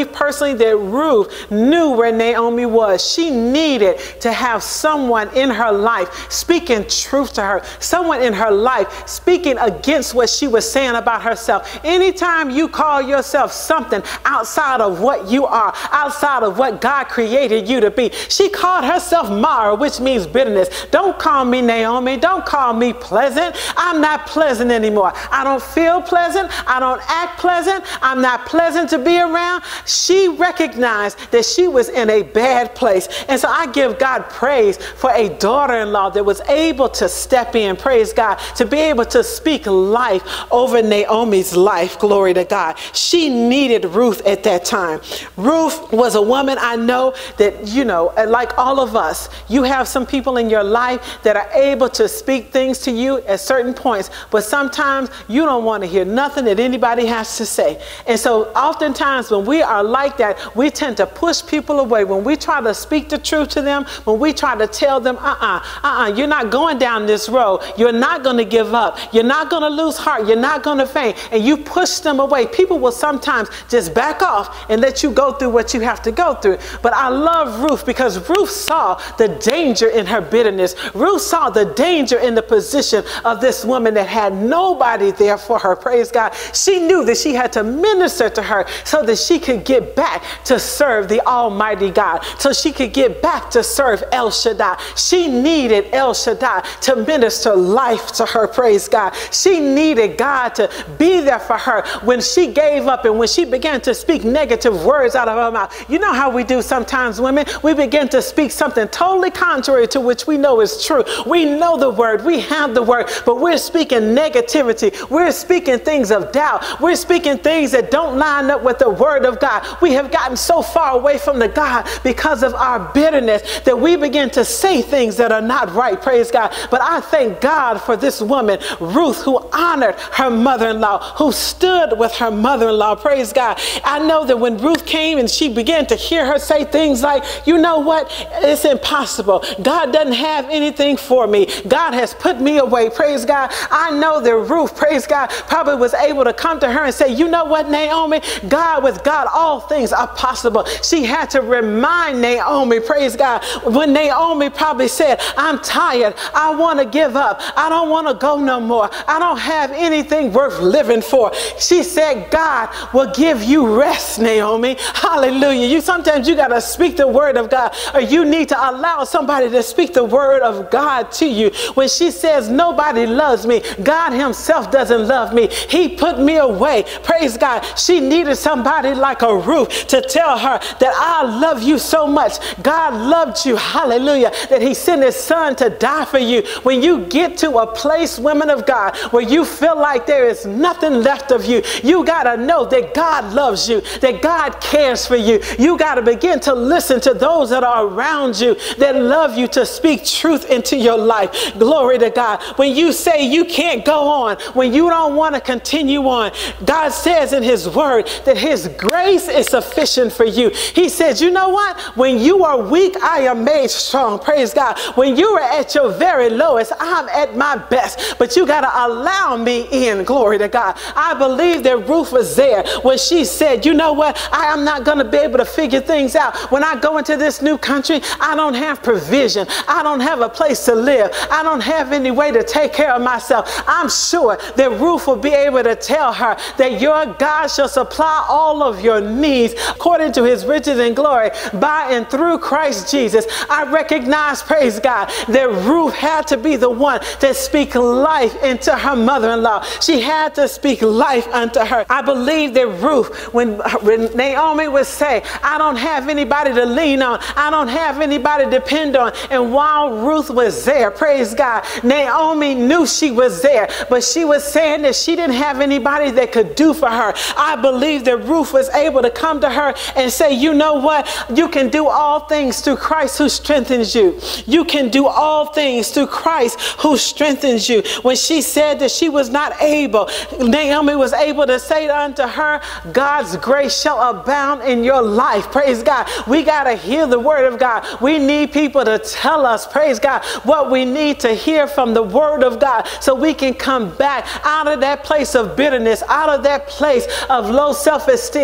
believe personally that Ruth knew where Naomi was. She needed to have someone in her life speaking truth to her, someone in her life speaking against what she was saying about herself. Anytime you call yourself something outside of what you are, outside of what God created you to be. She called herself Mara, which means bitterness. Don't call me Naomi. Don't call me pleasant. I'm not pleasant anymore. I don't feel pleasant. I don't act pleasant. I'm not pleasant to be around. She recognized that she was in a bad place. And so I give God praise for a daughter-in-law that was able to step in, praise God, to be able to speak life over Naomi's life. Glory to God. She needed Ruth at that time. Ruth was a woman, I know that, you know, like all of us, you have some people in your life that are able to speak things to you at certain points, but sometimes you don't want to hear nothing that anybody has to say. And so oftentimes when we are like that, we tend to push people away. When we try to speak the truth to them, when we try to tell them, uh-uh, uh-uh, you're not going down this road. You're not going to give up. You're not going to lose heart. You're not going to faint. And you push them away. People will sometimes just back off and let you go through what you have to go through. But I love Ruth because Ruth saw the danger in her bitterness. Ruth saw the danger in the position of this woman that had nobody there for her. Praise God. She knew that she had to minister to her so that she could get back to serve the Almighty God, so she could get back to serve El Shaddai. She needed El Shaddai to minister life to her. Praise God. She needed God to be there for her when she gave up and when she began to speak negative words out of her mouth. You know how we do sometimes, women? We begin to speak something totally contrary to which we know is true. We know the word, we have the word, but we're speaking negativity. We're speaking things of doubt. We're speaking things that don't line up with the word of God. We have gotten so far away from the God because of our bitterness that we begin to say things that are not right. Praise God. But I thank God for this woman, Ruth, who honored her mother-in-law, who stood with her mother-in-law. Praise God. I know that when Ruth came and she began to hear her say things like, you know what? It's impossible. God doesn't have anything for me. God has put me away. Praise God. I know that Ruth, praise God, probably was able to come to her and say, you know what, Naomi? God, with God, all things are possible. She had to remind Naomi, praise God, when Naomi probably said, I'm tired. I want to give up. I don't want to go no more. I don't have anything worth living for. She said, God will give you rest, Naomi. Hallelujah. You sometimes you got to speak the word of God, or you need to allow somebody to speak the word of God to you. When she says nobody loves me, God himself doesn't love me. He put me away. Praise God. She needed somebody like a Ruth to tell her that I love you so much. God loved you. Hallelujah. That he sent his son to die for you. When you get to a place, women of God, where you feel like there is nothing left of you, you got to know that God loves you, that God cares for you. You got to begin to listen to those that are around you that love you, to speak truth into your life. Glory to God. When you say you can't go on, when you don't want to continue on, God says in his word that his grace is sufficient for you. He says, you know what? When you are weak, I am made strong. Praise God. When you are at your very lowest, I'm at my best. But you got to allow me in. Glory to God. I believe that Ruth was there when she said, you know what? I am not going to be able to figure things out. When I go into this new country, I don't have provision. I don't have a place to live. I don't have any way to take care of myself. I'm sure that Ruth will be able to tell her that your God shall supply all of your needs according to his riches and glory by and through Christ Jesus. I recognize, praise God, that Ruth had to be the one to speak life into her mother-in-law. She had to speak life unto her. I believe that Ruth, when, when Naomi would say, I don't have anybody to lean on, I don't have anybody to depend on, and while Ruth was there, praise God, Naomi knew she was there, but she was saying that she didn't have anybody that could do for her. I believe that Ruth was able to come to her and say, you know what? You can do all things through Christ who strengthens you. You can do all things through Christ who strengthens you. When she said that she was not able, Naomi was able to say unto her, God's grace shall abound in your life. Praise God. We got to hear the word of God. We need people to tell us, praise God, what we need to hear from the word of God so we can come back out of that place of bitterness, out of that place of low self-esteem, out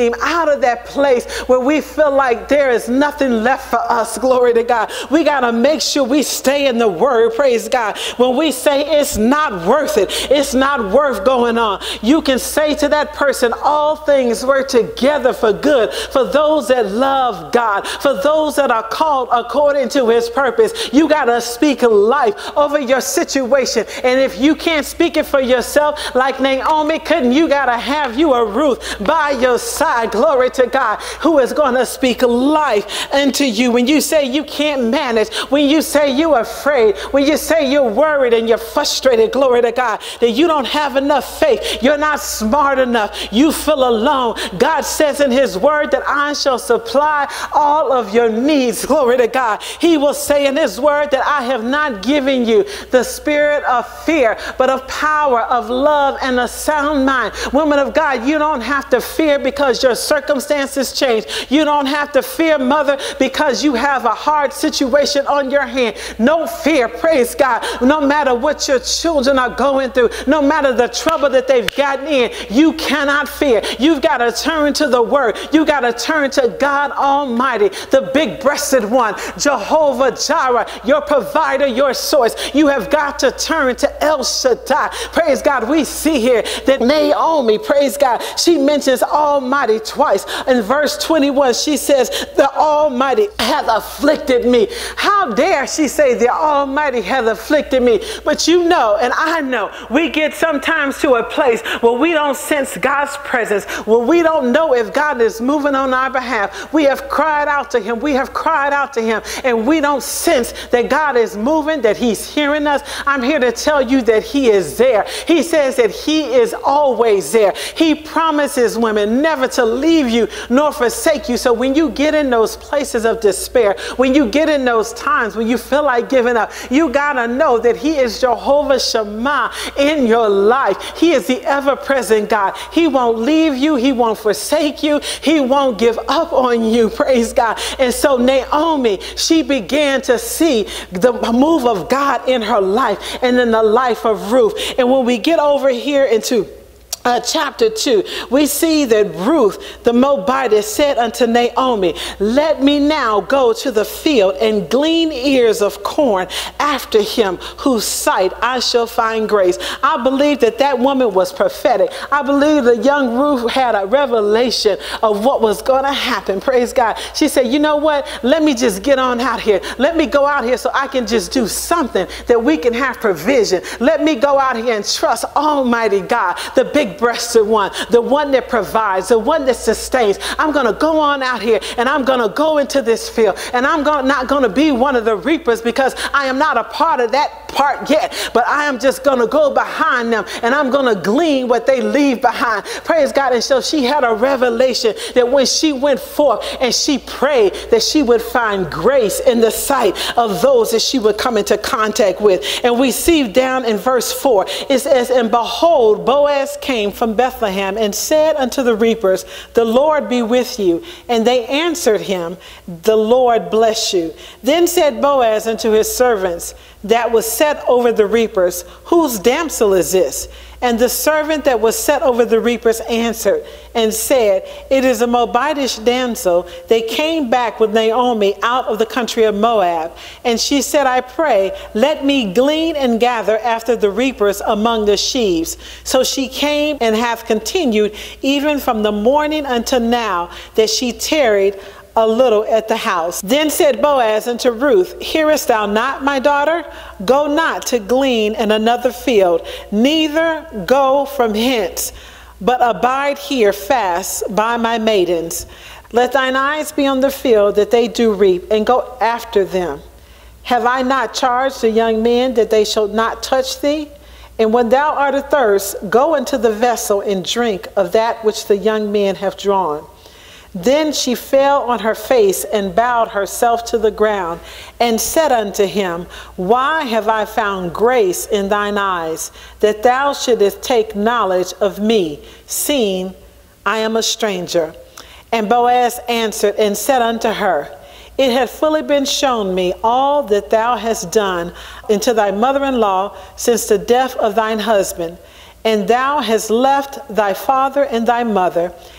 out of that place where we feel like there is nothing left for us. Glory to God. We got to make sure we stay in the word. Praise God. When we say it's not worth it, it's not worth going on, you can say to that person, all things work together for good for those that love God, for those that are called according to his purpose. You got to speak life over your situation. And if you can't speak it for yourself, like Naomi couldn't, you got to have you a Ruth by your side, glory to God, who is going to speak life into you. When you say you can't manage, when you say you're afraid, when you say you're worried and you're frustrated, glory to God, that you don't have enough faith, you're not smart enough, you feel alone, God says in his word that I shall supply all of your needs, glory to God. He will say in his word that I have not given you the spirit of fear, but of power, of love, and a sound mind. Women of God, you don't have to fear because your circumstances change. You don't have to fear, mother, because you have a hard situation on your hand. No fear, praise God. No matter what your children are going through, no matter the trouble that they've gotten in, you cannot fear. You've got to turn to the word. You got to turn to God Almighty, the big-breasted one, Jehovah Jireh, your provider, your source. You have got to turn to El Shaddai. Praise God. We see here that Naomi, praise God, she mentions Almighty twice. In verse twenty-one, she says, the Almighty hath afflicted me. How dare she say the Almighty hath afflicted me? But you know, and I know, we get sometimes to a place where we don't sense God's presence, where we don't know if God is moving on our behalf. We have cried out to him. We have cried out to him, and we don't sense that God is moving, that he's hearing us. I'm here to tell you that he is there. He says that he is always there. He promises, women, never to leave you nor forsake you. So when you get in those places of despair, when you get in those times when you feel like giving up, you gotta know that he is Jehovah Shammah in your life. He is the ever-present God. He won't leave you. He won't forsake you. He won't give up on you. Praise God. And so Naomi, she began to see the move of God in her life and in the life of Ruth. And when we get over here into Uh, chapter two, we see that Ruth the Moabitess said unto Naomi, let me now go to the field and glean ears of corn after him whose sight I shall find grace. I believe that that woman was prophetic. I believe the young Ruth had a revelation of what was going to happen. Praise God. She said, you know what? Let me just get on out here. Let me go out here so I can just do something that we can have provision. Let me go out here and trust Almighty God, the big breasted one, the one that provides, the one that sustains. I'm going to go on out here and I'm going to go into this field, and I'm going, not going to be one of the reapers because I am not a part of that part yet, but I am just going to go behind them and I'm going to glean what they leave behind. Praise God. And so she had a revelation that when she went forth and she prayed, that she would find grace in the sight of those that she would come into contact with. And we see down in verse four, it says, and behold, Boaz came from Bethlehem and said unto the reapers, the Lord be with you. And they answered him, the Lord bless you. Then said Boaz unto his servants that was set over the reapers, whose damsel is this? And the servant that was set over the reapers answered and said, it is a Moabitish damsel. They came back with Naomi out of the country of Moab. And she said, I pray, let me glean and gather after the reapers among the sheaves. So she came and hath continued even from the morning until now, that she tarried a little at the house. Then said Boaz unto Ruth, hearest thou not, my daughter? Go not to glean in another field, neither go from hence, but abide here fast by my maidens. Let thine eyes be on the field that they do reap, and go after them. Have I not charged the young men that they shall not touch thee? And when thou art athirst, go into the vessel and drink of that which the young men have drawn. Then she fell on her face and bowed herself to the ground and said unto him, why have I found grace in thine eyes, that thou shouldest take knowledge of me, seeing I am a stranger? And Boaz answered and said unto her, it hath fully been shown me all that thou hast done unto thy mother-in-law since the death of thine husband, and thou hast left thy father and thy mother,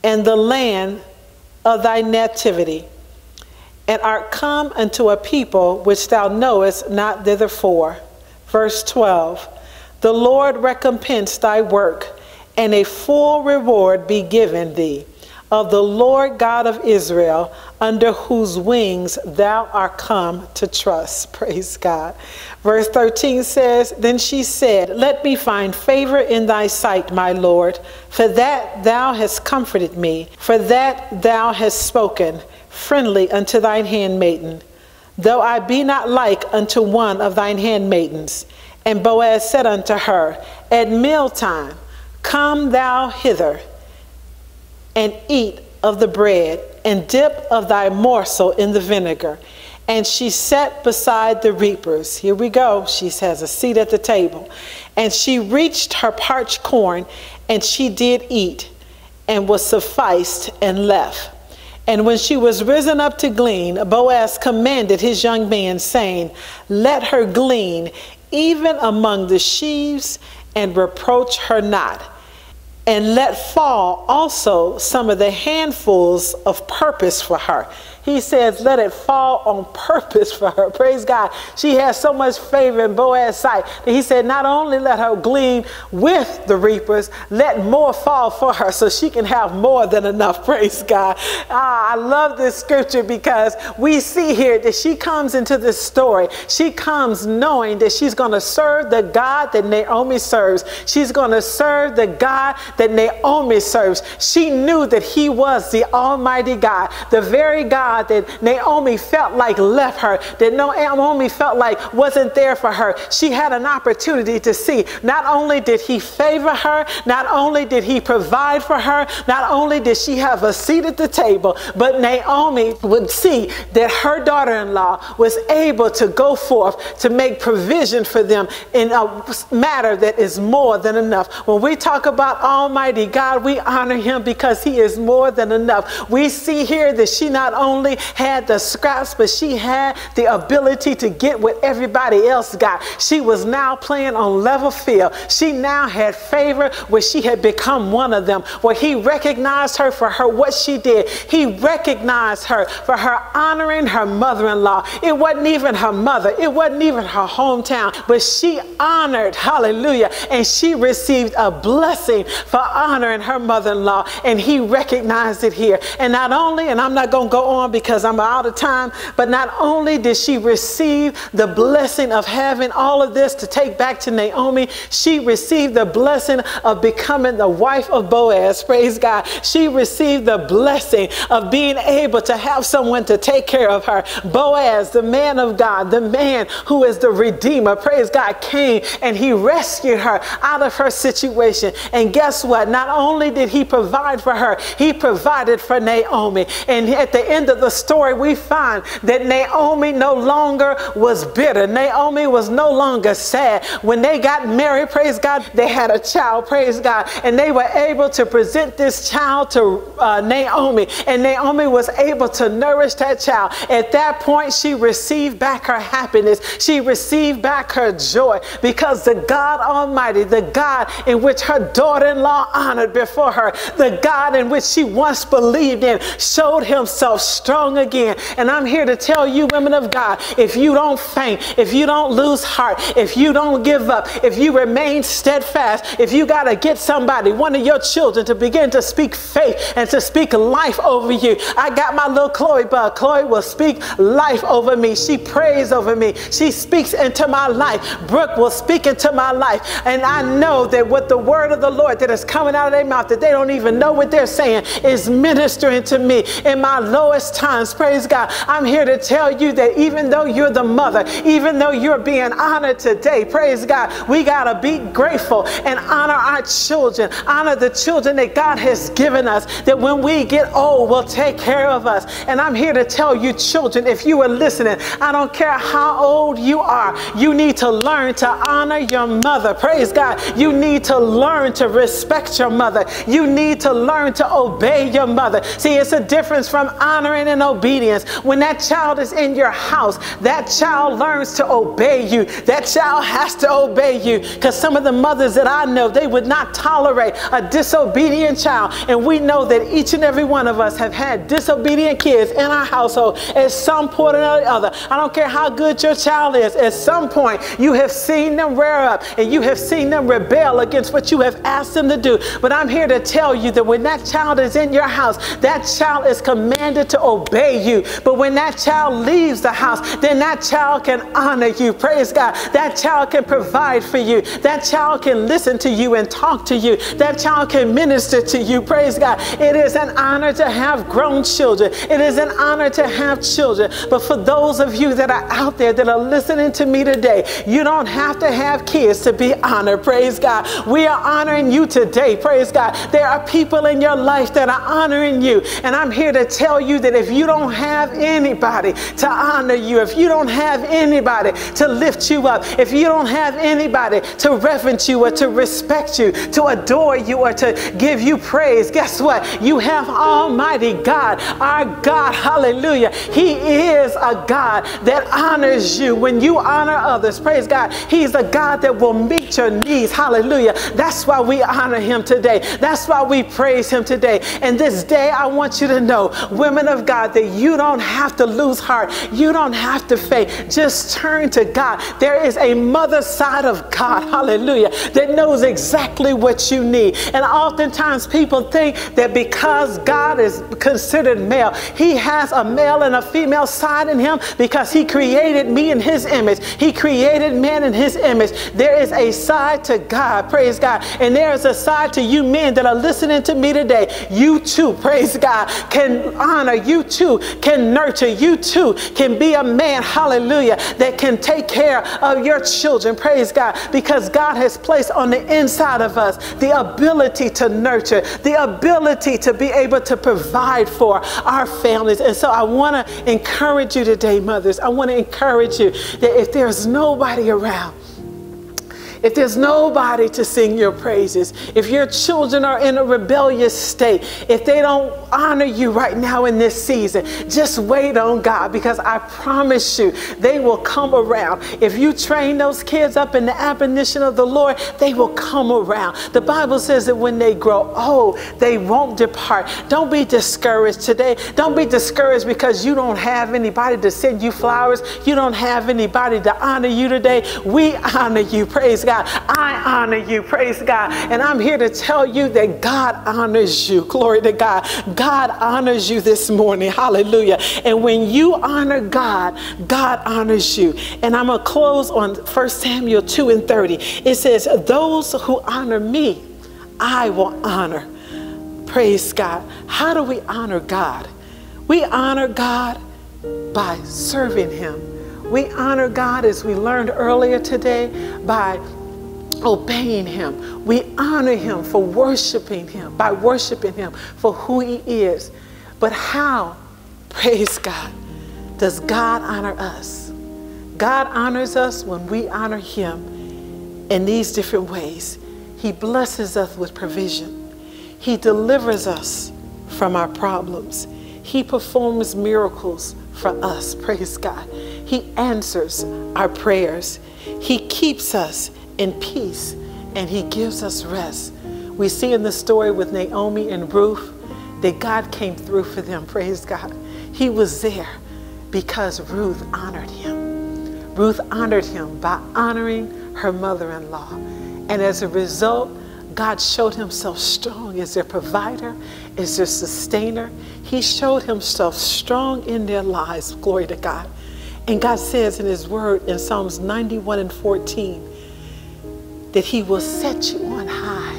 and the land of thy nativity, and art come unto a people which thou knowest not thitherfore. Verse twelve, the Lord recompense thy work, and a full reward be given thee, of the Lord God of Israel, under whose wings thou art come to trust. Praise God. Verse thirteen says, then she said, let me find favor in thy sight, my Lord, for that thou hast comforted me, for that thou hast spoken friendly unto thine handmaiden, though I be not like unto one of thine handmaidens. And Boaz said unto her, at mealtime come thou hither, and eat of the bread, and dip of thy morsel in the vinegar. And she sat beside the reapers. Here we go. She has a seat at the table. And she reached her parched corn, and she did eat, and was sufficed, and left. And when she was risen up to glean, Boaz commanded his young man, saying, let her glean even among the sheaves, and reproach her not. And let fall also some of the handfuls of purpose for her. He says, let it fall on purpose for her. Praise God. She has so much favor in Boaz's sight that he said, not only let her glean with the reapers, let more fall for her so she can have more than enough. Praise God. Ah, I love this scripture because we see here that she comes into this story. She comes knowing that she's going to serve the God that Naomi serves. She's going to serve the God that Naomi serves. She knew that he was the Almighty God, the very God that Naomi felt like left her, that Naomi felt like wasn't there for her. She had an opportunity to see not only did he favor her, not only did he provide for her, not only did she have a seat at the table, but Naomi would see that her daughter-in-law was able to go forth to make provision for them in a matter that is more than enough. When we talk about Almighty God, we honor him because he is more than enough. We see here that she not only had the scraps, but she had the ability to get what everybody else got. She was now playing on level field. She now had favor where she had become one of them, where he recognized her for her what she did. He recognized her for her honoring her mother-in-law. It wasn't even her mother. It wasn't even her hometown, but she honored, hallelujah, and she received a blessing for honoring her mother-in-law, and he recognized it here. And not only, and I'm not going to go on because I'm out of time, but not only did she receive the blessing of having all of this to take back to Naomi, she received the blessing of becoming the wife of Boaz. Praise God. She received the blessing of being able to have someone to take care of her. Boaz, the man of God, the man who is the Redeemer, praise God, came and he rescued her out of her situation. And guess what? Not only did he provide for her, he provided for Naomi. And at the end of the story, we find that Naomi no longer was bitter. Naomi was no longer sad. When they got married, praise God, they had a child, praise God, and they were able to present this child to uh, Naomi, and Naomi was able to nourish that child. At that point, she received back her happiness. She received back her joy because the God Almighty, the God in which her daughter-in-law honored before her, the God in which she once believed in, showed himself strong again. And I'm here to tell you, women of God, if you don't faint, if you don't lose heart, if you don't give up, if you remain steadfast, if you got to get somebody, one of your children, to begin to speak faith and to speak life over you. I got my little Chloe bug. Chloe will speak life over me. She prays over me. She speaks into my life. Brooke will speak into my life. And I know that with the word of the Lord that is coming out of their mouth, that they don't even know what they're saying, is ministering to me in my lowest times. Praise God. I'm here to tell you that even though you're the mother, even though you're being honored today, praise God, we got to be grateful and honor our children, honor the children that God has given us, that when we get old, will take care of us. And I'm here to tell you, children, if you are listening, I don't care how old you are, you need to learn to honor your mother. Praise God. You need to learn to respect your mother. You need to learn to obey your mother. See, it's a difference from honoring honoring and obedience. When that child is in your house, that child learns to obey you. That child has to obey you, because some of the mothers that I know, they would not tolerate a disobedient child. And we know that each and every one of us have had disobedient kids in our household at some point or the other. I don't care how good your child is, at some point you have seen them rear up and you have seen them rebel against what you have asked them to do. But I'm here to tell you that when that child is in your house, that child is commanded to obey you. But when that child leaves the house, then that child can honor you. Praise God. That child can provide for you. That child can listen to you and talk to you. That child can minister to you. Praise God. It is an honor to have grown children. It is an honor to have children. But for those of you that are out there that are listening to me today, you don't have to have kids to be honored. Praise God. We are honoring you today. Praise God. There are people in your life that are honoring you. And I'm here to tell you that if you don't have anybody to honor you, if you don't have anybody to lift you up, if you don't have anybody to reverence you or to respect you, to adore you or to give you praise, guess what? You have Almighty God, our God. Hallelujah. He is a God that honors you when you honor others. Praise God. He's a God that will meet your needs. Hallelujah. That's why we honor him today. That's why we praise him today. And this day, I want you to know, women of God, that you don't have to lose heart. You don't have to faint. Just turn to God. There is a mother side of God, hallelujah, that knows exactly what you need. And oftentimes people think that because God is considered male, he has a male and a female side in him because he created me in his image. He created man in his image. There is a side to God, praise God. And there is a side to you men that are listening to me today. You too, praise God, can honor. You too can nurture. You too can be a man, hallelujah, that can take care of your children, praise God, because God has placed on the inside of us the ability to nurture, the ability to be able to provide for our families. And so I want to encourage you today, mothers. I want to encourage you that if there's nobody around, if there's nobody to sing your praises, if your children are in a rebellious state, if they don't honor you right now in this season, just wait on God, because I promise you they will come around. If you train those kids up in the admonition of the Lord, they will come around. The Bible says that when they grow old, they won't depart. Don't be discouraged today. Don't be discouraged because you don't have anybody to send you flowers. You don't have anybody to honor you today. We honor you, praise God. I honor you, praise God. And I'm here to tell you that God honors you. Glory to God. God honors you this morning. Hallelujah. And when you honor God, God honors you. And I'm going to close on First Samuel two and thirty. It says, those who honor me, I will honor. Praise God. How do we honor God? We honor God by serving him. We honor God, as we learned earlier today, by obeying him. We honor him for worshiping him, by worshiping him for who he is. But how, praise God, does God honor us? God honors us when we honor him in these different ways. He blesses us with provision. He delivers us from our problems. He performs miracles for us, praise God. He answers our prayers. He keeps us in peace, and he gives us rest. We see in the story with Naomi and Ruth that God came through for them, praise God. He was there because Ruth honored him. Ruth honored him by honoring her mother-in-law. And as a result, God showed himself strong as their provider, as their sustainer. He showed himself strong in their lives, glory to God. And God says in his word in Psalms ninety-one and fourteen, that he will set you on high.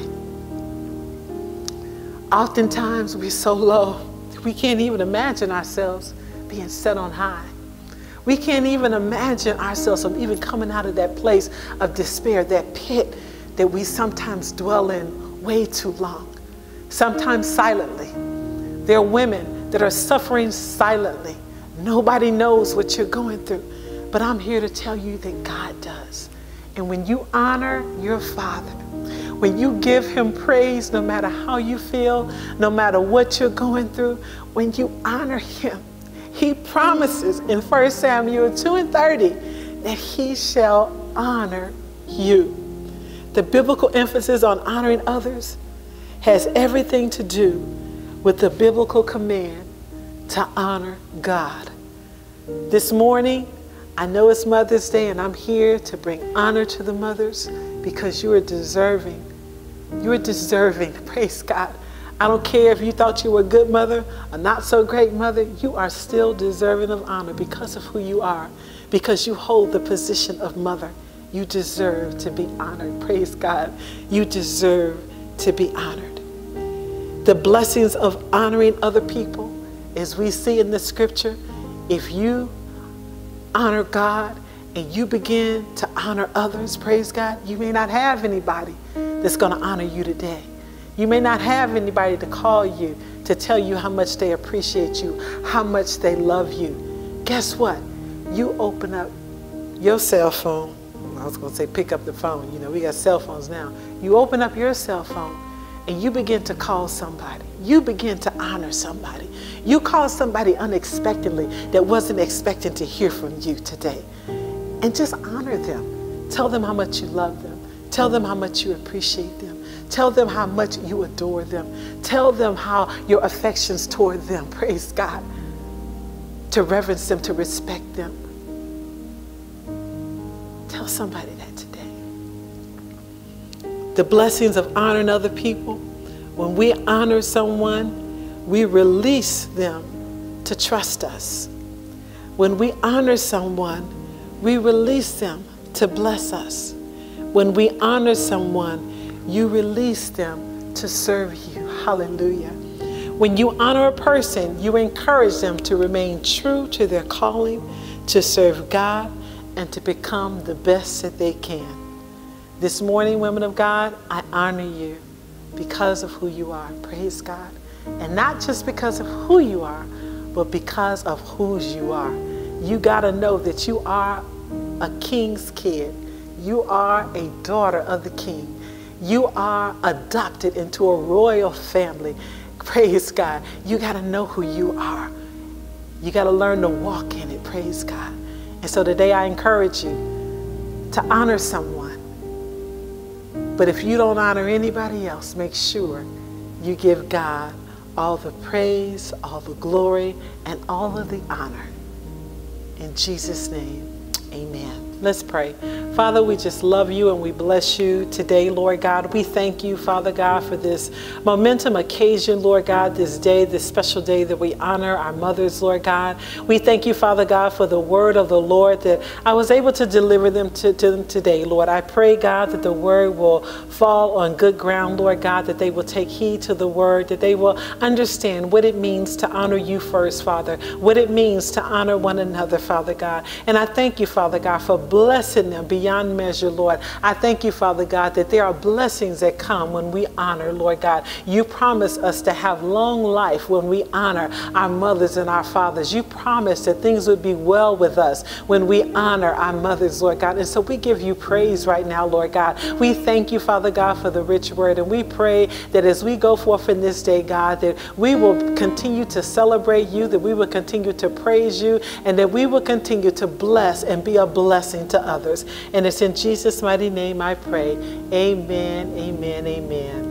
Oftentimes we're so low, we can't even imagine ourselves being set on high. We can't even imagine ourselves of even coming out of that place of despair, that pit that we sometimes dwell in way too long, sometimes silently. There are women that are suffering silently. Nobody knows what you're going through, but I'm here to tell you that God does. And when you honor your Father, when you give him praise, no matter how you feel, no matter what you're going through, when you honor him, He promises in First Samuel two and thirty that he shall honor you. The biblical emphasis on honoring others has everything to do with the biblical command to honor God. This morning, I know it's Mother's Day, and I'm here to bring honor to the mothers because you are deserving. You are deserving. Praise God. I don't care if you thought you were a good mother, a not so great mother, you are still deserving of honor because of who you are, because you hold the position of mother. You deserve to be honored. Praise God. You deserve to be honored. The blessings of honoring other people, as we see in the scripture, if you honor God and you begin to honor others, praise God, you may not have anybody that's going to honor you today. You may not have anybody to call you to tell you how much they appreciate you, how much they love you. Guess what? You open up your cell phone. I was going to say pick up the phone. You know, we got cell phones now. You open up your cell phone and you begin to call somebody. You begin to honor somebody. You call somebody unexpectedly that wasn't expecting to hear from you today. And just honor them. Tell them how much you love them. Tell them how much you appreciate them. Tell them how much you adore them. Tell them how your affections toward them, praise God, to reverence them, to respect them. Tell somebody that today. The blessings of honoring other people. When we honor someone, we release them to trust us. When we honor someone, we release them to bless us. When we honor someone, you release them to serve you. Hallelujah. When you honor a person, you encourage them to remain true to their calling, to serve God, and to become the best that they can. This morning, women of God, I honor you because of who you are. Praise God. And not just because of who you are, but because of whose you are. You got to know that you are a king's kid. You are a daughter of the king. You are adopted into a royal family. Praise God. You got to know who you are. You got to learn to walk in it. Praise God. And so today I encourage you to honor someone. But if you don't honor anybody else, make sure you give God all the praise, all the glory, and all of the honor. In Jesus' name, amen. Let's pray. Father, we just love you and we bless you today, Lord God. We thank you, Father God, for this momentum occasion, Lord God, this day, this special day that we honor our mothers, Lord God. We thank you, Father God, for the word of the Lord that I was able to deliver them to, to them today, Lord. I pray, God, that the word will fall on good ground, Lord God, that they will take heed to the word, that they will understand what it means to honor you first, Father, what it means to honor one another, Father God. And I thank you, Father God, for blessing them beyond measure, Lord. I thank you, Father God, that there are blessings that come when we honor, Lord God. You promise us to have long life when we honor our mothers and our fathers. You promise that things would be well with us when we honor our mothers, Lord God. And so we give you praise right now, Lord God. We thank you, Father God, for the rich word. And we pray that as we go forth in this day, God, that we will continue to celebrate you, that we will continue to praise you, and that we will continue to bless and be a blessing to others. And it's in Jesus' mighty name I pray. Amen, amen, amen.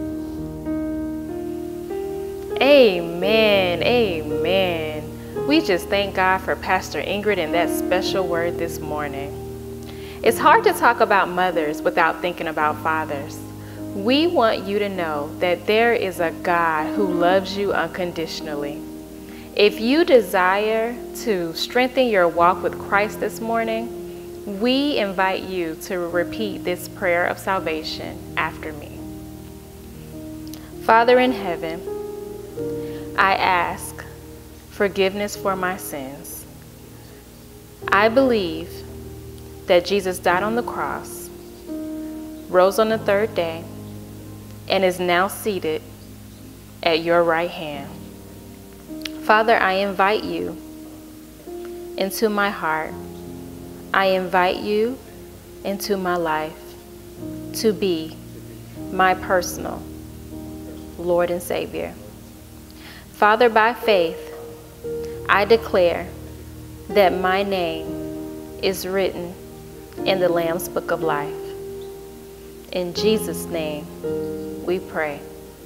Amen, amen. We just thank God for Pastor Ingrid and that special word this morning. It's hard to talk about mothers without thinking about fathers. We want you to know that there is a God who loves you unconditionally. If you desire to strengthen your walk with Christ this morning, we invite you to repeat this prayer of salvation after me. Father in heaven, I ask forgiveness for my sins. I believe that Jesus died on the cross, rose on the third day, and is now seated at your right hand. Father, I invite you into my heart. I invite you into my life to be my personal Lord and Savior. Father, by faith, I declare that my name is written in the Lamb's Book of Life. In Jesus' name we pray.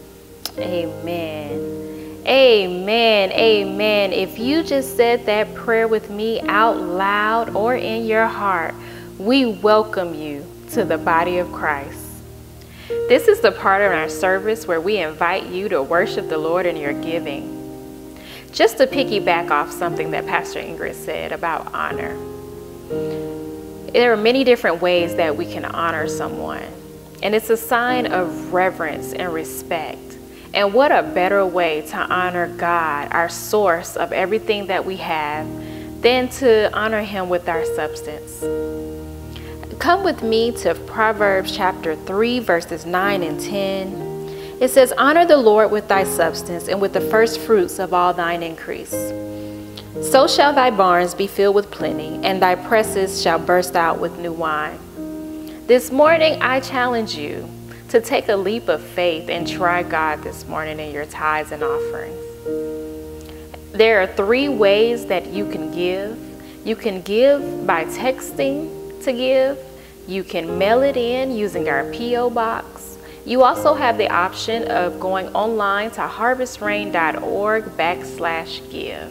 Amen. Amen. Amen. If you just said that prayer with me out loud or in your heart, we welcome you to the body of Christ. This is the part of our service where we invite you to worship the Lord in your giving. Just to piggyback off something that Pastor Ingrid said about honor. There are many different ways that we can honor someone, and it's a sign of reverence and respect. And what a better way to honor God, our source of everything that we have, than to honor him with our substance. Come with me to Proverbs chapter three, verses nine and ten. It says, honor the Lord with thy substance and with the first fruits of all thine increase. So shall thy barns be filled with plenty, and thy presses shall burst out with new wine. This morning, I challenge you to take a leap of faith and try God this morning in your tithes and offerings. There are three ways that you can give. You can give by texting to give. You can mail it in using our P O box. You also have the option of going online to harvestrain.org backslash give.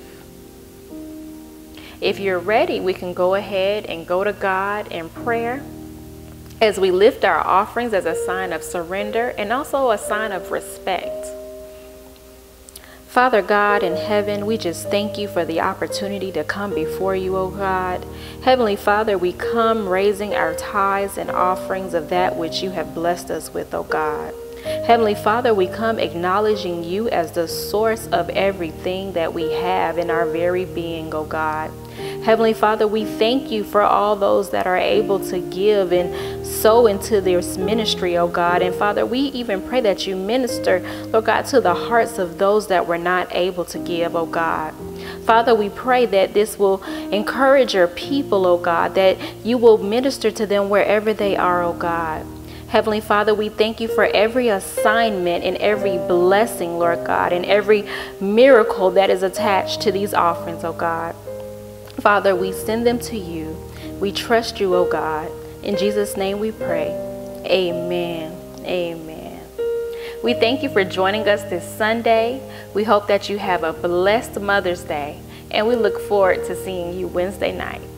If you're ready, we can go ahead and go to God in prayer as we lift our offerings as a sign of surrender and also a sign of respect. Father God in heaven, we just thank you for the opportunity to come before you, O God. Heavenly Father, we come raising our tithes and offerings of that which you have blessed us with, O God. Heavenly Father, we come acknowledging you as the source of everything that we have in our very being, O God. Heavenly Father, we thank you for all those that are able to give and sow into this ministry, oh God. And Father, we even pray that you minister, Lord God, to the hearts of those that were not able to give, oh God. Father, we pray that this will encourage your people, oh God, that you will minister to them wherever they are, oh God. Heavenly Father, we thank you for every assignment and every blessing, Lord God, and every miracle that is attached to these offerings, oh God. Father, we send them to you. We trust you, oh God. In Jesus' name we pray. Amen. Amen. We thank you for joining us this Sunday. We hope that you have a blessed Mother's Day, and we look forward to seeing you Wednesday night.